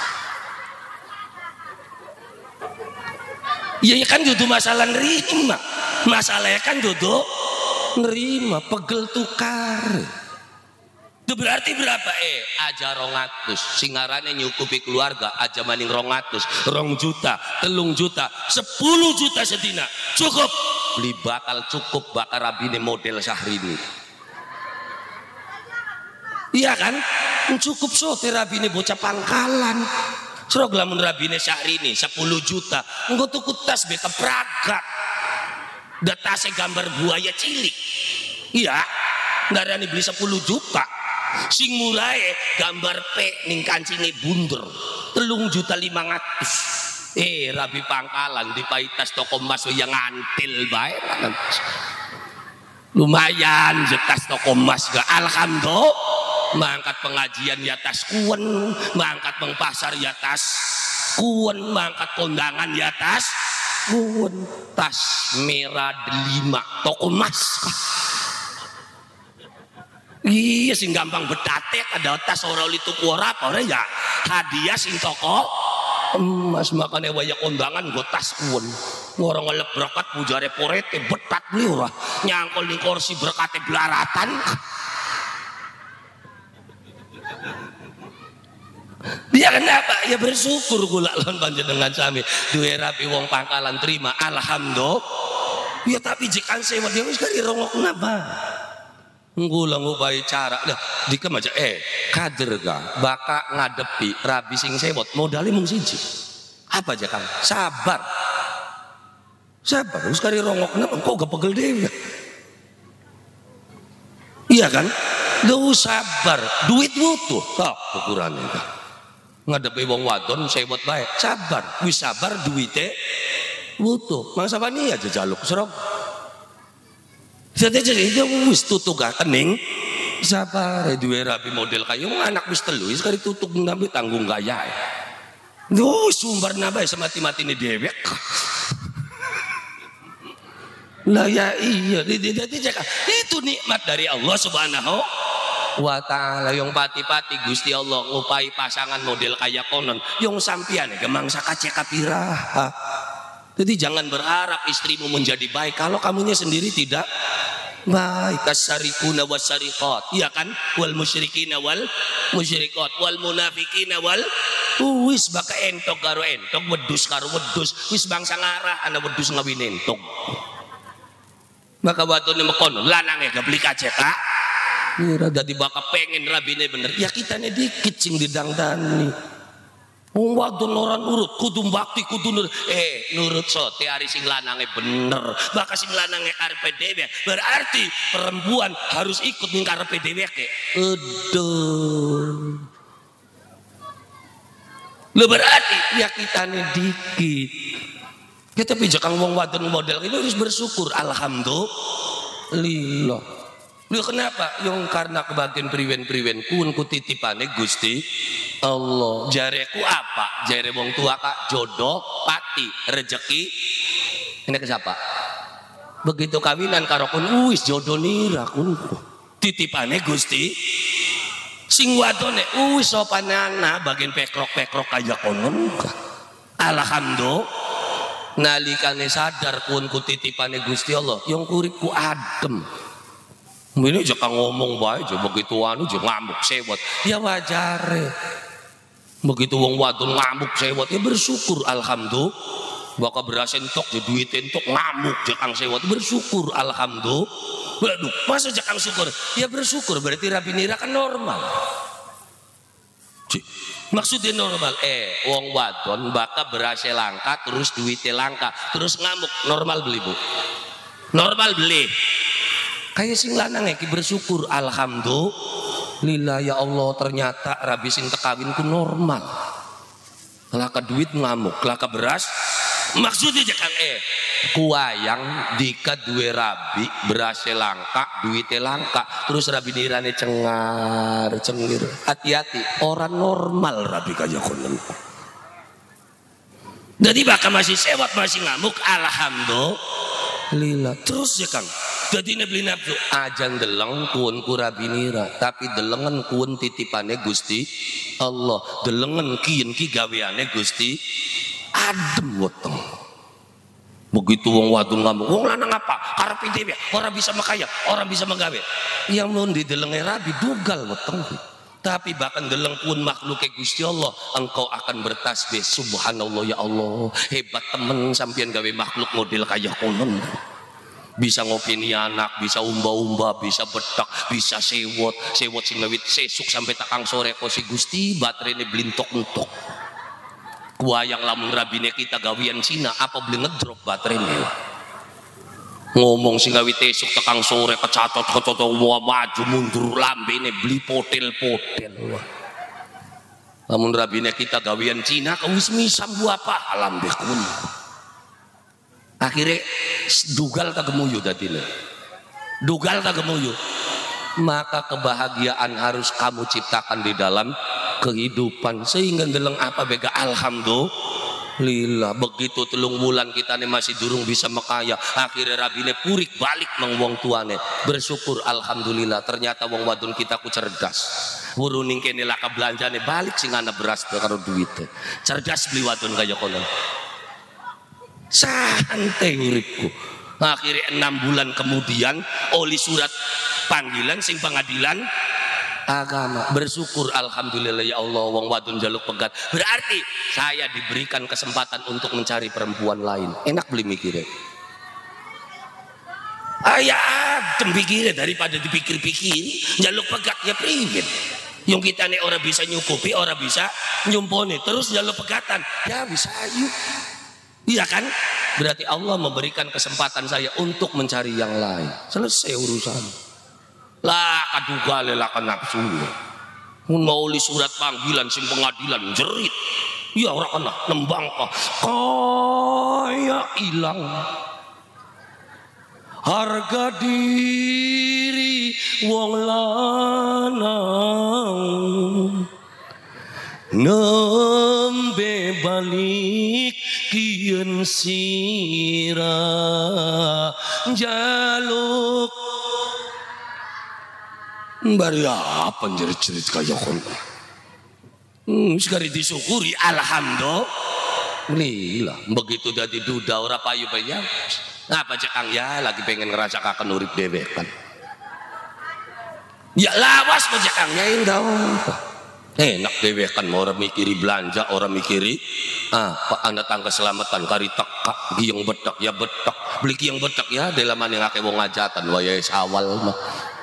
Ya kan dudu masalah nerima. Masalahnya kan dudu nerima pegel tukar. Itu berarti berapa aja 200 singarane nyukupi keluarga aja maning 200 2 juta 3 juta 10 juta sedina cukup beli bakal cukup bakal rabine model Syahrini. Iya kan cukup sote rabine bocah pangkalan. Surah lamun rabine Syahrini 10 juta engko tuku tas be kepragat datase gambar buaya cilik iya ndarani beli 10 juta sing murahe gambar P ning kancinge bunder 3.500.000 rabi pangkalan di paitas toko emas yang ngantil bae lumayan jetas toko emas gak alhamdulillah mangkat pengajian ya tas kuen mangkat pengpasar ya tas kuen mangkat kondangan ya tas kuen tas merah 5 toko emas iya sing gampang bedatek ada tas orang itu ora apa ya hadiah sing toko emas makanya waya kondangan gue tas kuen Ngorong ngelep berkat pujare porete betat beli ora nyangkol ning kursi berkate belaratan. Dia kenapa? Ya bersyukur kula lan panjenengan sami duwe rapi wong pangkalan terima alhamdulillah. Ya tapi jikan sewat dia wis kari rongok napa? Ngulang ngupai cara dah dikem aja kader ga baka ngadepi rabi sing sewot modalnya mung siji. Apa aja Kang? Sabar. Sabar, sekali rongok kenapa? Kok gak pegel deh? Iya kan? Lu sabar, duit butuh. Tak ukurannya. Ngadepi wong wadon sewot baik. Sabar, wis sabar duitnya butuh. Mangsa pani aja jaluk serok. Jadi wis tutuk gak kening. Sabar, duwe rapi model kayu anak wis telu sekali tutuk ngambil tanggung gaya. Duh, sumber nabay semati-mati ini dewek. Lah ya iya, itu nikmat dari Allah Subhanahu wa ta'ala. Yang pati-pati Gusti Allah ngupai pasangan model kaya konon yang sampian gemangsa kace kapira. Jadi jangan berharap istrimu menjadi baik kalau kamunya sendiri tidak baik. Kasarikuna wasariqat, iya kan? Wal musyrikina wal musyriqat wal munafiqina wal wis baka entok karo entok, wedus karo wedus, wis bangsa ngarah ana wedus ngawin entok. Maka watone mekono lanange gak beli kaceta. Mira dadi baka pengen rabine bener. Ya kitane dikit sing didangdani. Wong wadon ora nurut, kudu bakti, kudu nurut. Nurut sote ari sing lanange bener. Baka sing lanange karepe dhewe. Berarti perempuan harus ikut ning karepe dheweke. Aduh. Lho berarti ya kitane dikit. Kita pijakan wong wadon model itu harus bersyukur alhamdulillah. Lu kenapa? Yang karena kebagian priwen-priwen kun ku titipane Gusti Allah. Jareku apa? Jare wong tua kak jodoh, pati, rezeki. Ini ke siapa? Begitu kawinan karo kun wis jodoh nira kun. Titipane Gusti sing wadone wis sopanana bagian pekrok-pekrok kaya konon. Alhamdulillah. Nalikane sadar kun ku titipane Gusti Allah yang kuripku adem. Ini jangan ngomong baik aja begitu anu aja ngamuk sewot. Ya wajar. Begitu wong wadon ngamuk sewot ya bersyukur alhamdulillah. Baka beras entok ya duit entok ngamuk jakang sewot bersyukur alhamdulillah. Waduh, masa jakang syukur? Ya bersyukur berarti rabi nira kan normal. Maksudnya normal, wong wadon baka berhasil langka terus duitnya langka terus ngamuk normal beli bu, normal beli. Kayak sing lanang ki bersyukur alhamdulillah ya Allah ternyata rabi sing tekawinku normal. Laka duit ngamuk, laka beras. Maksudnya jangan kuayang dika duwe rabi berhasil langka duitnya langka terus rabi nirane cengar cengir. Hati-hati orang normal rabi kaya konon. Jadi bakal masih sewat masih ngamuk alhamdulillah terus ya Kang. Jadi beli nafsu ajan deleng kun ku rabi nira tapi delengen kun titipane Gusti Allah delengen kian ki gaweane Gusti adem weteng. Begitu wong wadon ngamuk wong lanang apa karepe dhewe orang bisa makaya orang bisa menggawe yang mun didelenge rabi dugal weteng. Tapi bahkan deleng pun makhluknya Gusti Allah engkau akan bertasbih subhanallah ya Allah hebat temen sampean gawe makhluk model kaya konon. Bisa ngopini anak, bisa umba-umba, bisa betak, bisa sewot sing ngawit sesuk sampai takang sore kosi Gusti baterainya blintok-entok. Kuayang lamun rabine kita gawian Cina apa beli ngedrop baterainya. Ngomong sing ngawit esuk takang sore kecatot maju mundur lambene beli potel-potel. Lamun rabine kita gawian Cina kawis misam buah apa alam bekun. Akhirnya dugal tak gemuyu dadine. Dugal tak gemuyu. Maka kebahagiaan harus kamu ciptakan di dalam kehidupan sehingga deleng apa bega alhamdulillah. Begitu telung bulan kita nih masih durung bisa mekaya akhirnya rabine purik balik nang wong tuane bersyukur alhamdulillah ternyata wong wadon kita ku cerdas wuruning kene laka belanjane balik sing ana beras karo duit cerdas beli wadon kaya kono. Santai uripku. Akhirnya 6 bulan kemudian oleh surat panggilan sing pengadilan agama. Bersyukur alhamdulillah ya Allah wong wadon jaluk pegat. Berarti saya diberikan kesempatan untuk mencari perempuan lain. Enak beli mikirnya. Ayah mikirnya daripada dipikir-pikir jaluk pegat ya priwet. Yang kita nih orang bisa nyukupi, orang bisa nyumponi, terus jaluk pegatan ya bisa yuk. Iya kan? Berarti Allah memberikan kesempatan saya untuk mencari yang lain. Selesai urusan. Lah kaduga lela nafsu. Mau li surat panggilan sing pengadilan jerit. Ya ora kena nembang kok. Kaya ilang. Harga diri wong lanang nembe balik kian sira jaluk bari apa jerit-jerit kaya kon sekali disyukuri alhamdulillah. Begitu jadi duda ora payu banyak ngapa cekang ya lagi pengen ngerasa kakak urip dhewe kan ya lawas pecekangnya indah enak dhewe kan orang mikiri belanja orang mikiri pak anda tangga selamatan kari tekak giyang bedak ya bedak beli giyang bedak ya dalam yang ngake wong ngajatan waya awal mah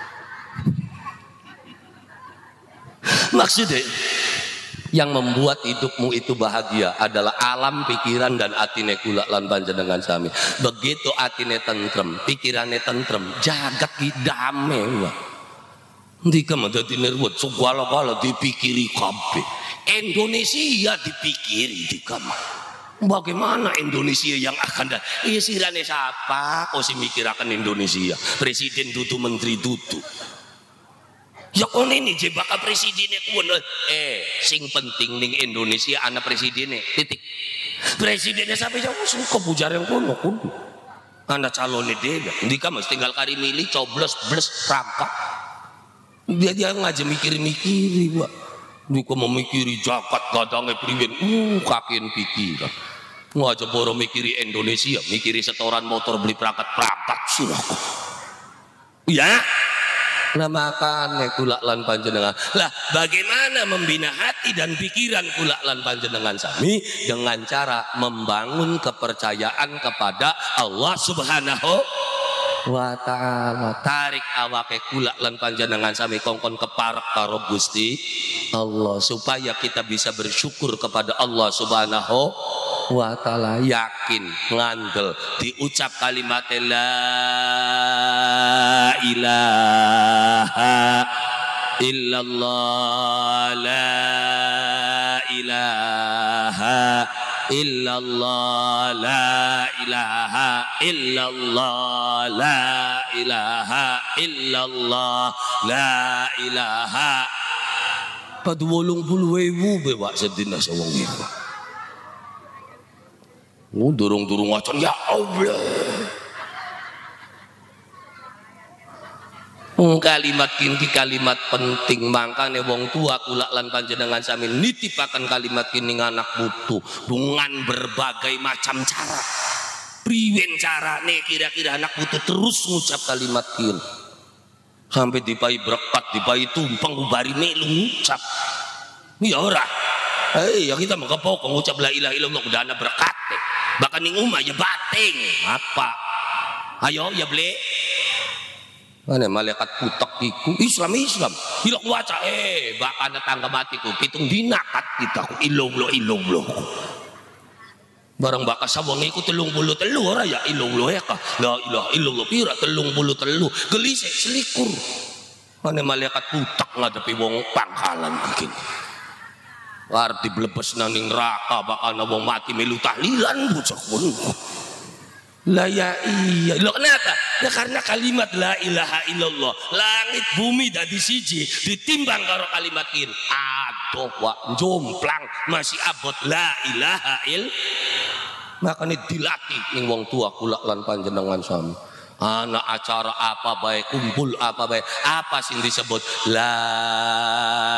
maksudnya yang membuat hidupmu itu bahagia adalah alam pikiran dan atine kula lan panjenengan sami. Begitu atine tentrem pikirannya tentrem jagat ki damai wah ndika mah dadi nerwet segala-gala dipikiri kabeh. Indonesia dipikiri dika mah. Bagaimana Indonesia yang akan datang? Isirane siapa? Kau si mikirakan Indonesia. Presiden dudu, menteri dudu. Ya kon ini je bakal presidennya kuon. Sing penting ning Indonesia anak presidennya titik. Presidennya sampai jauh suka pujar yang kuno kudu. Anak calonnya dia. Ndika mesti tinggal kari milih coblos bles rangkap. Dia ngajak mikir-mikiri, Pak. Ndika memikiri jakat gadangnya priwen. Kakien pikiran. Ngajak boro mikiri Indonesia, mikiri setoran motor beli perangkat-perangkat suraku. Ya. Nah makanya kula lan panjenengan lah bagaimana membina hati dan pikiran kula lan panjenengan sami dengan cara membangun kepercayaan kepada Allah Subhanahu wa ta'ala. Tarik awake kula lan panjenengan sami kongkon keparak karo Gusti Allah supaya kita bisa bersyukur kepada Allah Subhanahu wa ta'ala. Yakin ngandel diucap kalimat la ilaha illallah la ilaha illallah la ilaha illallah la ilaha illallah la ilaha padu 80.000 bewak sedina sawang iku. Durung-durung wacan ya Allah. Kalimat kini kalimat penting makanya wong tua kula lan panjenengan sami nitipaken kalimat kini anak butuh dengan berbagai macam cara. Priwen carane kira-kira anak butuh terus ngucap kalimat kini sampai dipai berkat dipai tumpeng ubari melu ngucap. Ya ora. Ya kita mengkepok ngucap la ilaha illallah udah ana berkat. Bahkan ning umah ya bating apa ayo ya beli mana malaikat putak iku Islam hilak waca bahkan tangga matiku pitung dinakat kita ku ilullah barang bakal sawang iku 33 ora ya ilullah ya kah la ilaha illallah pira 33 gelisik selikur mana malaikat putak ngadepi wong pangkalan begini arti blebes nang neraka bakal wong mati melu tahlilan bocah ngono. Lah ya iya. Lho kenapa? Ya karena kalimat la ilaha illallah langit bumi dadi siji ditimbang karo kalimat kin. Aduh wak jomplang masih abot la ilaha il. Makanya dilatih ning wong tua kula lan panjenengan sami. Anak acara apa baik kumpul apa baik apa sing disebut la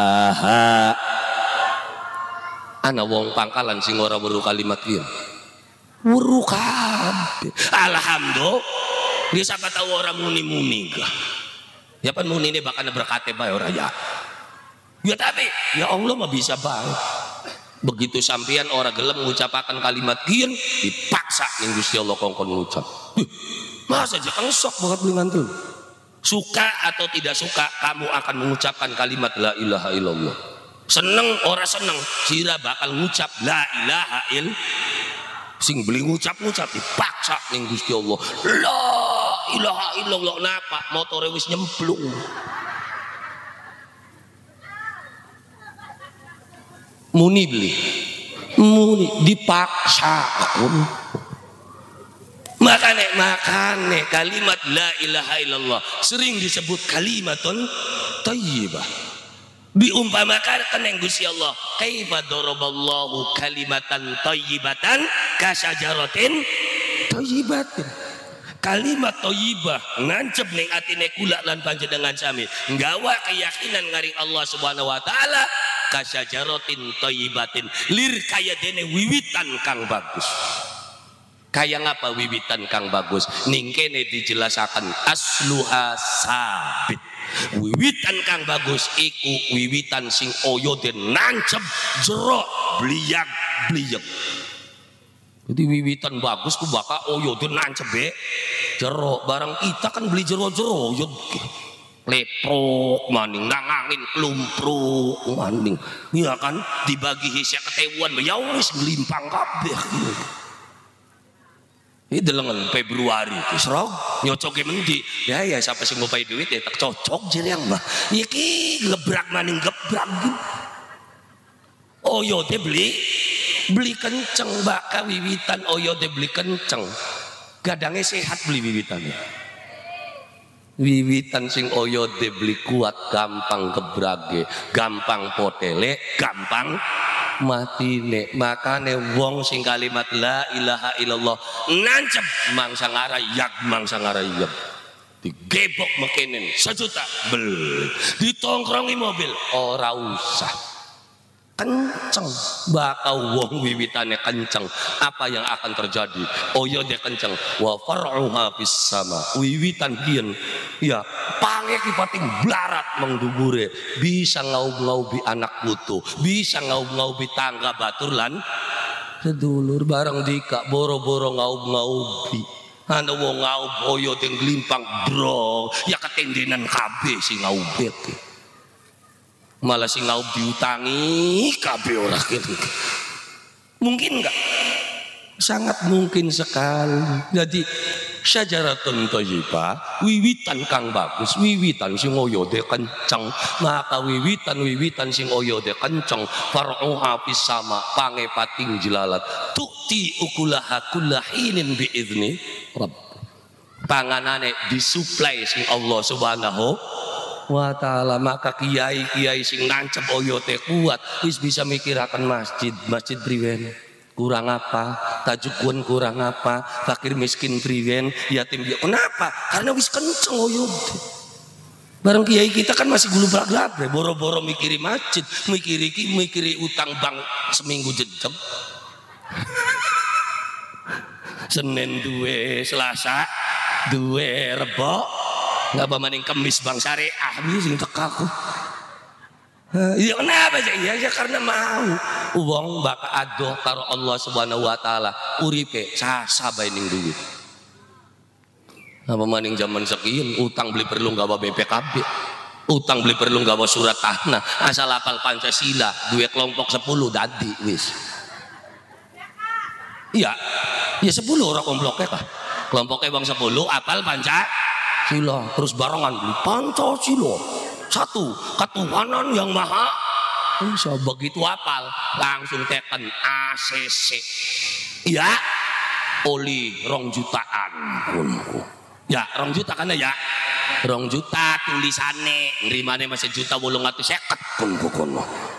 ilaha ana wong pangkalan sing ora weruh kalimat kieu weruh kabeh. Alhamdulillah. Dia siapa tahu orang muni-muni kah? Ya pan muni ini bakal berkate bae ora ya. Ya tapi ya Allah mah bisa baik. Begitu sampean orang gelem mengucapkan kalimat kian dipaksa ning Gusti Allah kongkon ngucap. Masa aja kang sok banget beli ngantul. Suka atau tidak suka kamu akan mengucapkan kalimat la ilaha illallah. Seneng ora seneng sira bakal ngucap la ilaha illallah. Sing beli ngucap-ngucap dipaksa ning Gusti Allah. La ilaha illallah napa motore wis nyemplung. Muni beli. Muni dipaksa akun. Makane kalimat la ilaha illallah sering disebut kalimatun thayyibah. Diumpamakan keneng Gusti Allah kaifa daraballahu kalimatan thayyibatan kasajaratin thayyibatin. Kalimat thayyibah nancep ning atine kula lan panjenengan sami nggawa keyakinan ngaring Allah Subhanahu wa taala kasajaratin thayyibatin lir kaya dene wiwitan kang bagus. Kaya ngapa wiwitan kang bagus ning kene dijelasaken asluha sabit. Wiwitan kang bagus iku wiwitan sing oyode nancep jero bliyag. Jadi wiwitan bagus ku bakal oyode nancep jero barang kita kan beli jero-jero yo leprok maning nangangin klumpruk maning iya kan dibagi hisya ketewuan ya wis ngelimpang kabeh. Ini delengan Februari serog nyocoke mendi ya siapa sih mau pay duit ya tak cocok jeriang mah iki gebrak maning gebrak oyode beli kenceng baka wiwitan oyode beli kenceng gadangnya sehat beli wiwitannya wiwitan sing oyode beli kuat gampang gebrage gampang potele gampang matine makane wong sing kalimat la ilaha illallah nancep mangsa ngarayak digebok mekenen sejuta bel ditongkrongi mobil ora usah kenceng bakal wong wiwitane kenceng apa yang akan terjadi oyode kenceng wa far'uha fis sama wiwitan kian ya pange kipating blarat mengdubure bisa ngaub-ngaubi anak putu bisa ngaub-ngaubi tangga batur lan sedulur barang dika boro-boro ngaub-ngaubi ana wong ngaub oyode glimpang bro ya ketendenan kabeh sing ngaubet malah sing ngaub diutangi kabeh ora gitu. Mungkin enggak? Sangat mungkin sekali. Jadi syajaratun thayyibah wiwitan kang bagus wiwitan sing oyode kenceng maka wiwitan sing oyode kenceng far'uha fis sama pange pating jelalat tu'ti ukulaha kullahinin biizni rabb panganane disuplai sing Allah Subhanahu wa ta'ala maka kiai sing nancep oyote kuat wis bisa mikirakan masjid priwen kurang apa tajukun kurang apa fakir miskin priwen yatim dia kenapa karena wis kenceng oyote bareng kiai kita kan masih gulubrak boro-boro mikiri masjid mikiri utang bank seminggu jedeg Senin duwe Selasa duwe Rebo nggak pamaning kemis bang syariah sing tekaku iya kenapa sih ya karena mau uang baka adoh karo Allah Subhanahu wa taala uripe sasa bae ning duit apa maning zaman sekian utang beli perlu gawa BPKB utang beli perlu gawa surat tanah asal apal Pancasila duwe kelompok 10 dadi wis iya ya 10 orang kelompoknya kah kelompoknya bang 10 apal Pancasila terus barengan beli Pancasila satu ketuhanan yang maha esa begitu apal langsung teken ACC ya oli 2 jutaan ya 2 juta kan ya 2 juta tulisane ngerimane masih 1.850.000 kono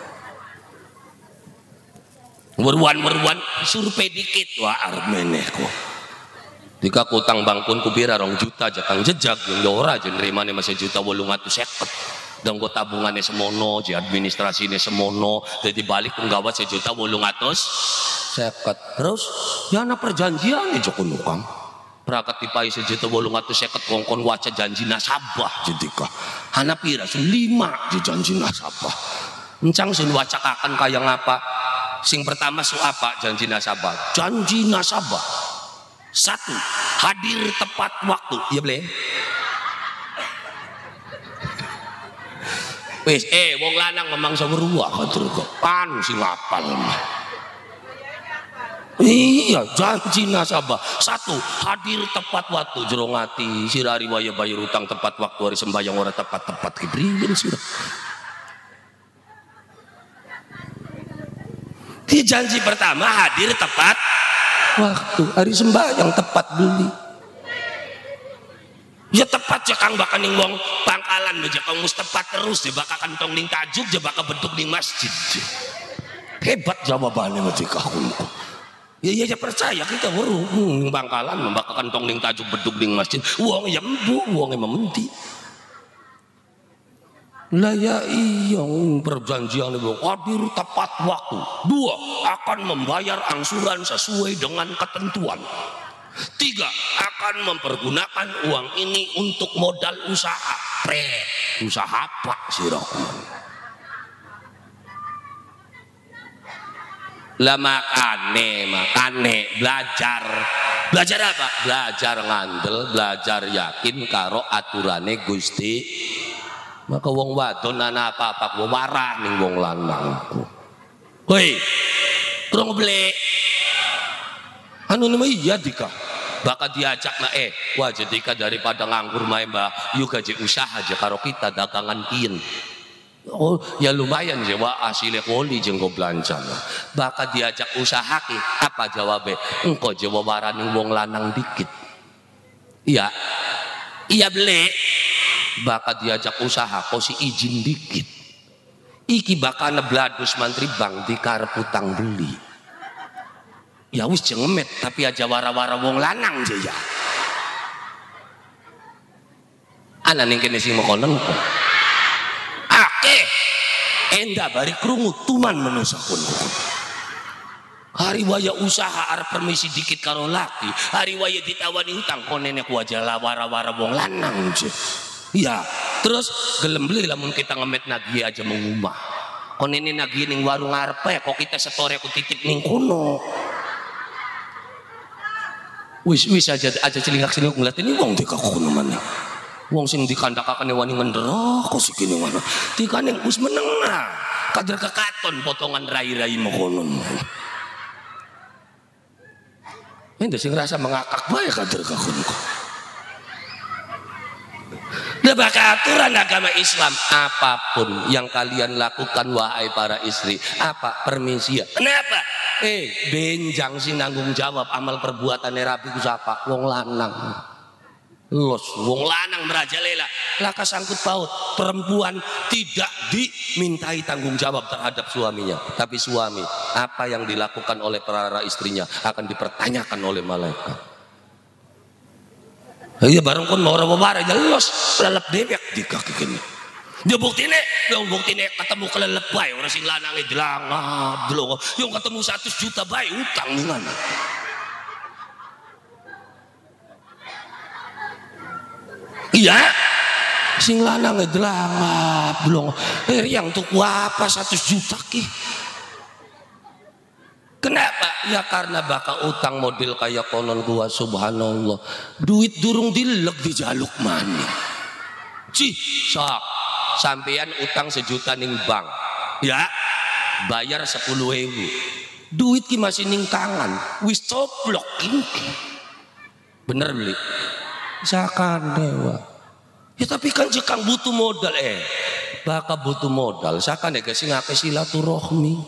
weruan survei dikit wah armeneh kok jika utang bangkun kubira 2 juta aja kang jejak yang ora aja nerimane masih 1.850.000 dan kok tabungannya semono jadi administrasinya semono jadi balik penggawa 1.850.000 seket. Terus ya ana perjanjian aja kono Kang. Berangkat di paise jeta 850 kongkon waca janji nasabah jedika. Ana pira 5 di janji nasabah. Encang sing wacakaken kaya ngapa? Sing pertama su apa janji nasabah? Janji nasabah. 1. Hadir tepat waktu. Iya boleh. Wis wong lanang memang saweruah kadur kok. Anu sing apal mah. Iya, janji nasabah. 1. Hadir tepat waktu jero ngati. Sira ari waya bayar utang tepat waktu, hari sembayang ora tepat-tepat ki priyen sira. Di janji pertama hadir tepat waktu, hari sembayang tepat beli. Ya tepat ya Kang bakal ning wong pangkalan aja Kang mus tepat terus dia bakal kantong ning tajuk dia bakal bentuk ning masjid. Hebat jawabannya ketika aku. Ya percaya kita weruh ning pangkalan bakal kantong ning tajuk bentuk ning masjid. Wong ya embu wong memendi. Lah ya iya perjanjian itu hadir tepat waktu. 2. Akan membayar angsuran sesuai dengan ketentuan. 3. Akan mempergunakan uang ini untuk modal usaha. Usaha apa sih Rahman? Lah makane belajar apa? Belajar ngandel, belajar yakin karo aturane Gusti. Maka wong wadon ana apa-apa ku warah ning wong lanang. Hoi. Kurang beli. Anu nama iya dika. Bakal diajak na wah jadika daripada nganggur main mbak, yuk gaji usaha aja karo kita dagangan kian. Oh ya lumayan sih wah hasilnya koli jenggo belanja. Bakal diajak usaha ki apa jawabnya? Engkau jawab waraning wong lanang dikit. Iya, iya beli. Bakal diajak usaha kau si izin dikit. Iki bakal nebladus mantri bank di karep utang beli. Ya wis jengemet tapi aja wara-wara wong lanang aja ya. Ana ning kene sing mekonen kok. Akeh endah bari krungu tuman manusa kono. Hari waya usaha arep permisi dikit karo laki, hari waya ditawani hutang konene ku aja wara-wara wong lanang aja. Iya, terus gelem beli lamun kita ngemet nagih aja mengumah. Konene nagih ning warung ngarepe kok kita setore ku titip ning kono. Wis aja celingak sini ngeliat ini wong dika kono mana wong sing dikandakakane wani ngendero kok sikine mana dikane wis menengah kader kekaton potongan rai-rai mokonon ente sing rasa mengakak bae kader kakono Nah bakal aturan agama Islam apapun yang kalian lakukan wahai para istri apa permisi ya kenapa benjang sih nanggung jawab amal perbuatan rabi ku siapa wong lanang los wong lanang merajalela laka sangkut paut perempuan tidak dimintai tanggung jawab terhadap suaminya tapi suami apa yang dilakukan oleh para istrinya akan dipertanyakan oleh malaikat. Iya bareng kon mau orang jelas lelep dewek di kaki kini. Dia buktine ketemu kelelep bae orang sing lanange dilangap dulu. Yang ketemu 100 juta bae utang nih mana? Iya, sing lanange dilangap dulu. Yang tuku apa 100 juta ki? Kenapa? Ya karena bakal utang model kayak konon gua subhanallah. Duit durung dilek di jaluk maning. Sok sampean utang 1 juta ning bank. Ya, bayar 10.000. Duit ki masih ning tangan. Wis coplok ini. Bener beli. Sakane wa. Ya tapi kan jekang butuh modal bakal butuh modal. Sakane ge sing akeh silaturahmi.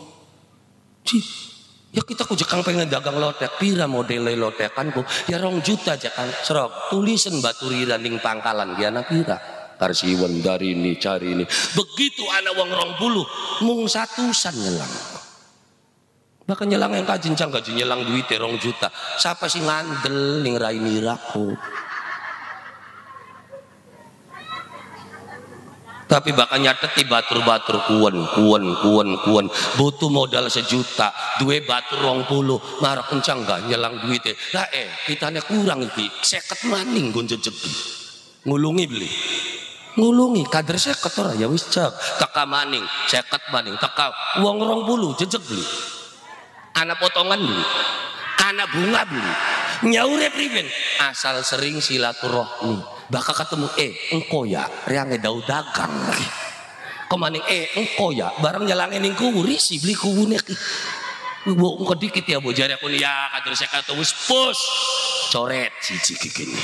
Ya kita ku jekang pengen dagang lotek pira modele lotekanku ya 2 juta jekang serok tulisan baturi ning pangkalan dia pira karsiwan dari ini cari ini begitu ana wong 20 mung 100-an nyelang bahkan nyelang yang kajincang gaji nyelang duit 2 juta siapa sih ngandel ning rai miraku Tapi bakal nyateti batur-batur kuwen butuh modal 1 juta, duwe batur 20, marah kencang gak nyelang duitnya lah kitanya kurang iki 50 maning gon jejegi ngulungi beli ngulungi kader 50 ora ya wis cek teka maning 50 maning teka uang 20 jejeg beli anak potongan beli anak bunga beli nyaure priben asal sering silaturahmi bakal ketemu engko ya reange dau dagang lagi kemaning engko ya barang nyalange ning kuwu risi beli kuwune bu engko dikit ya bu jare aku ya kader saya kata wis pus coret siji gini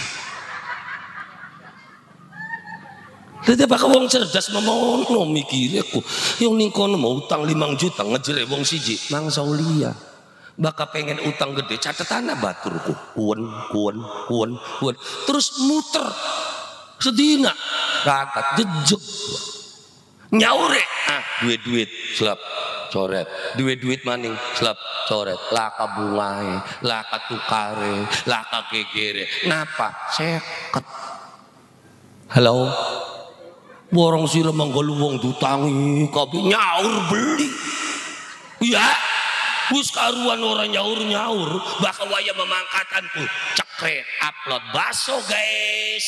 dadi bakal wong cerdas memono mikir aku yang ning kono mau utang 5 juta ngejere wong siji mangsa ulia bakal pengen utang gede catatan baturku kuwen terus muter sedina rakat jejeg nyaure duit selap coret duit maning selap coret laka bungae laka tukare laka gegere napa seket halo borong sira manggol wong dutangi kabeh nyaur beli ya wis karuan orang nyaur bakal waya memangkatanku cekret upload baso guys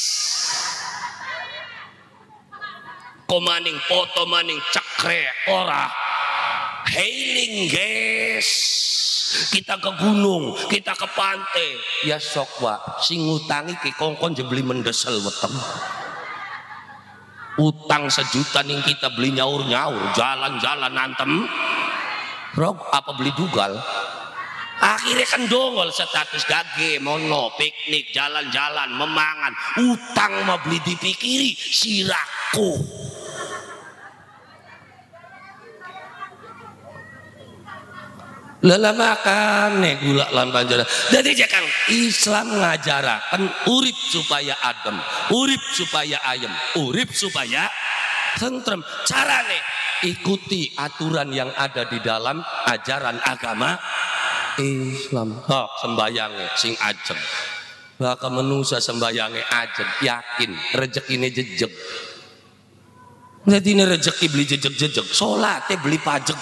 komaning foto maning cekret ora hailing guys kita ke gunung kita ke pantai ya sok wa sing ngutangi ke kongkon jebeli mendesel weteng utang 1 juta ning kita beli nyaur jalan-jalan nantem rok apa beli dugal akhirnya kan dongol status gage mono piknik jalan-jalan memangan utang mah beli dipikiri siraku lala makane gula lan panjara jadi jangan Islam ngajarakan urip supaya adem urip supaya ayem urip supaya tentrem carane ikuti aturan yang ada di dalam ajaran agama Islam sembayange sing ajeg bakal menusa sembayange ajeg yakin rezekine jejeg jadi ini rezeki beli jejeg sholatnya beli pajeg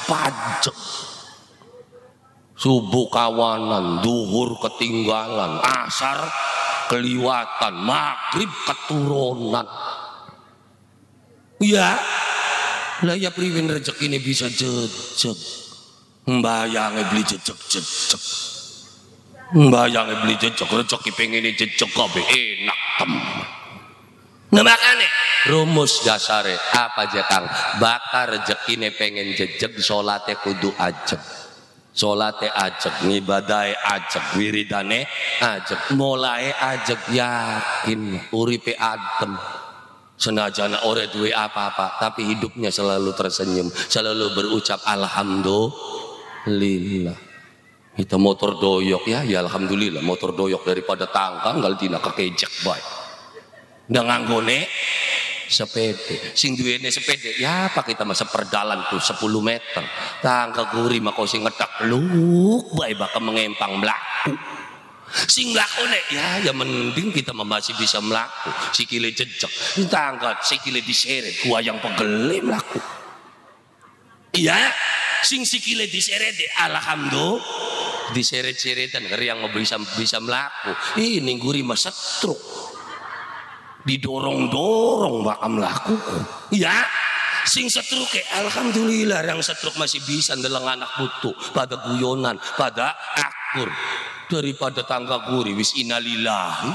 subuh kawanan duhur ketinggalan asar keliwatan maghrib keturunan ya lah ya priwen rezeki ini bisa jejeg mbayange beli jejeg mbayange beli jejeg rezeki pengen jejeg kabeh enak temen nah makanya rumus dasare apa aja Kang bakar rezeki ini pengen jejeg sholatnya kudu ajeg sholatnya ajeg ngibadai ajeg wiridane ajeg mulai ajeg yakin uripe adem senajana ora duwe apa-apa tapi hidupnya selalu tersenyum selalu berucap alhamdulillah kita motor doyok ya alhamdulillah motor doyok daripada tangkang dina kekejek bae ndak nganggone sepede sing duwene sepede ya apa kita masa perdalan tuh 10 meter tangga guri mako sing ngedak luk bae bakal mengempang mlaku sing lakone ya mending kita masih bisa melaku sikile jejeg ditangkat sikile diseret wayang pegele melaku iya sing sikile diseret alhamdulillah diseret-seretan yang bisa melaku ini guri mas setruk didorong-dorong bakal melaku iya sing setruk alhamdulillah yang setruk masih bisa ndeleng anak butuh pada guyonan pada akur daripada tangga guri wis innalillahi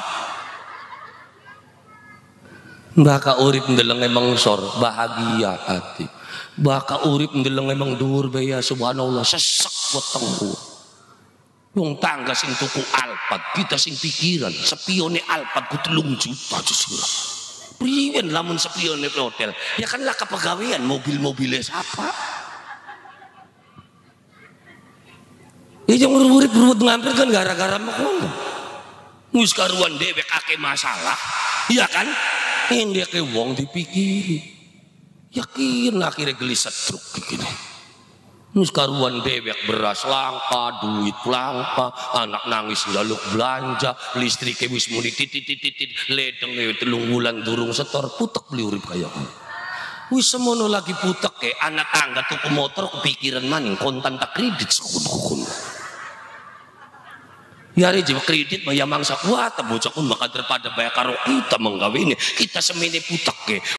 baka urip ndeleng emang sor bahagia hati baka urip ndeleng emang dhuwur ya subhanallah sesek wetengku wong tangga sing tuku Alphard kita sing pikiran sepione Alphard ku 3 juta justru priwen lamun sepione hotel ya kan lah kepegawaian mobil-mobilnya siapa yang urip ngampir kan gara-gara makono wis karuan dewek akeh masalah iya kan ini ke wong dipikiri yakin akhirnya geli setruk gini wis karuan dewek beras langka duit langka anak nangis galuk belanja listrik wis muni titit ledeng 3 wulan durung setor putek beli urip kaya Wis semono lagi putek ke anak tangga tuku motor kepikiran maning kontan tak kredit sekun-kun. Yari jiwa kredit maya mangsa kuat bocah pun maka daripada bayar karo kita menggawe ini kita semene putek ke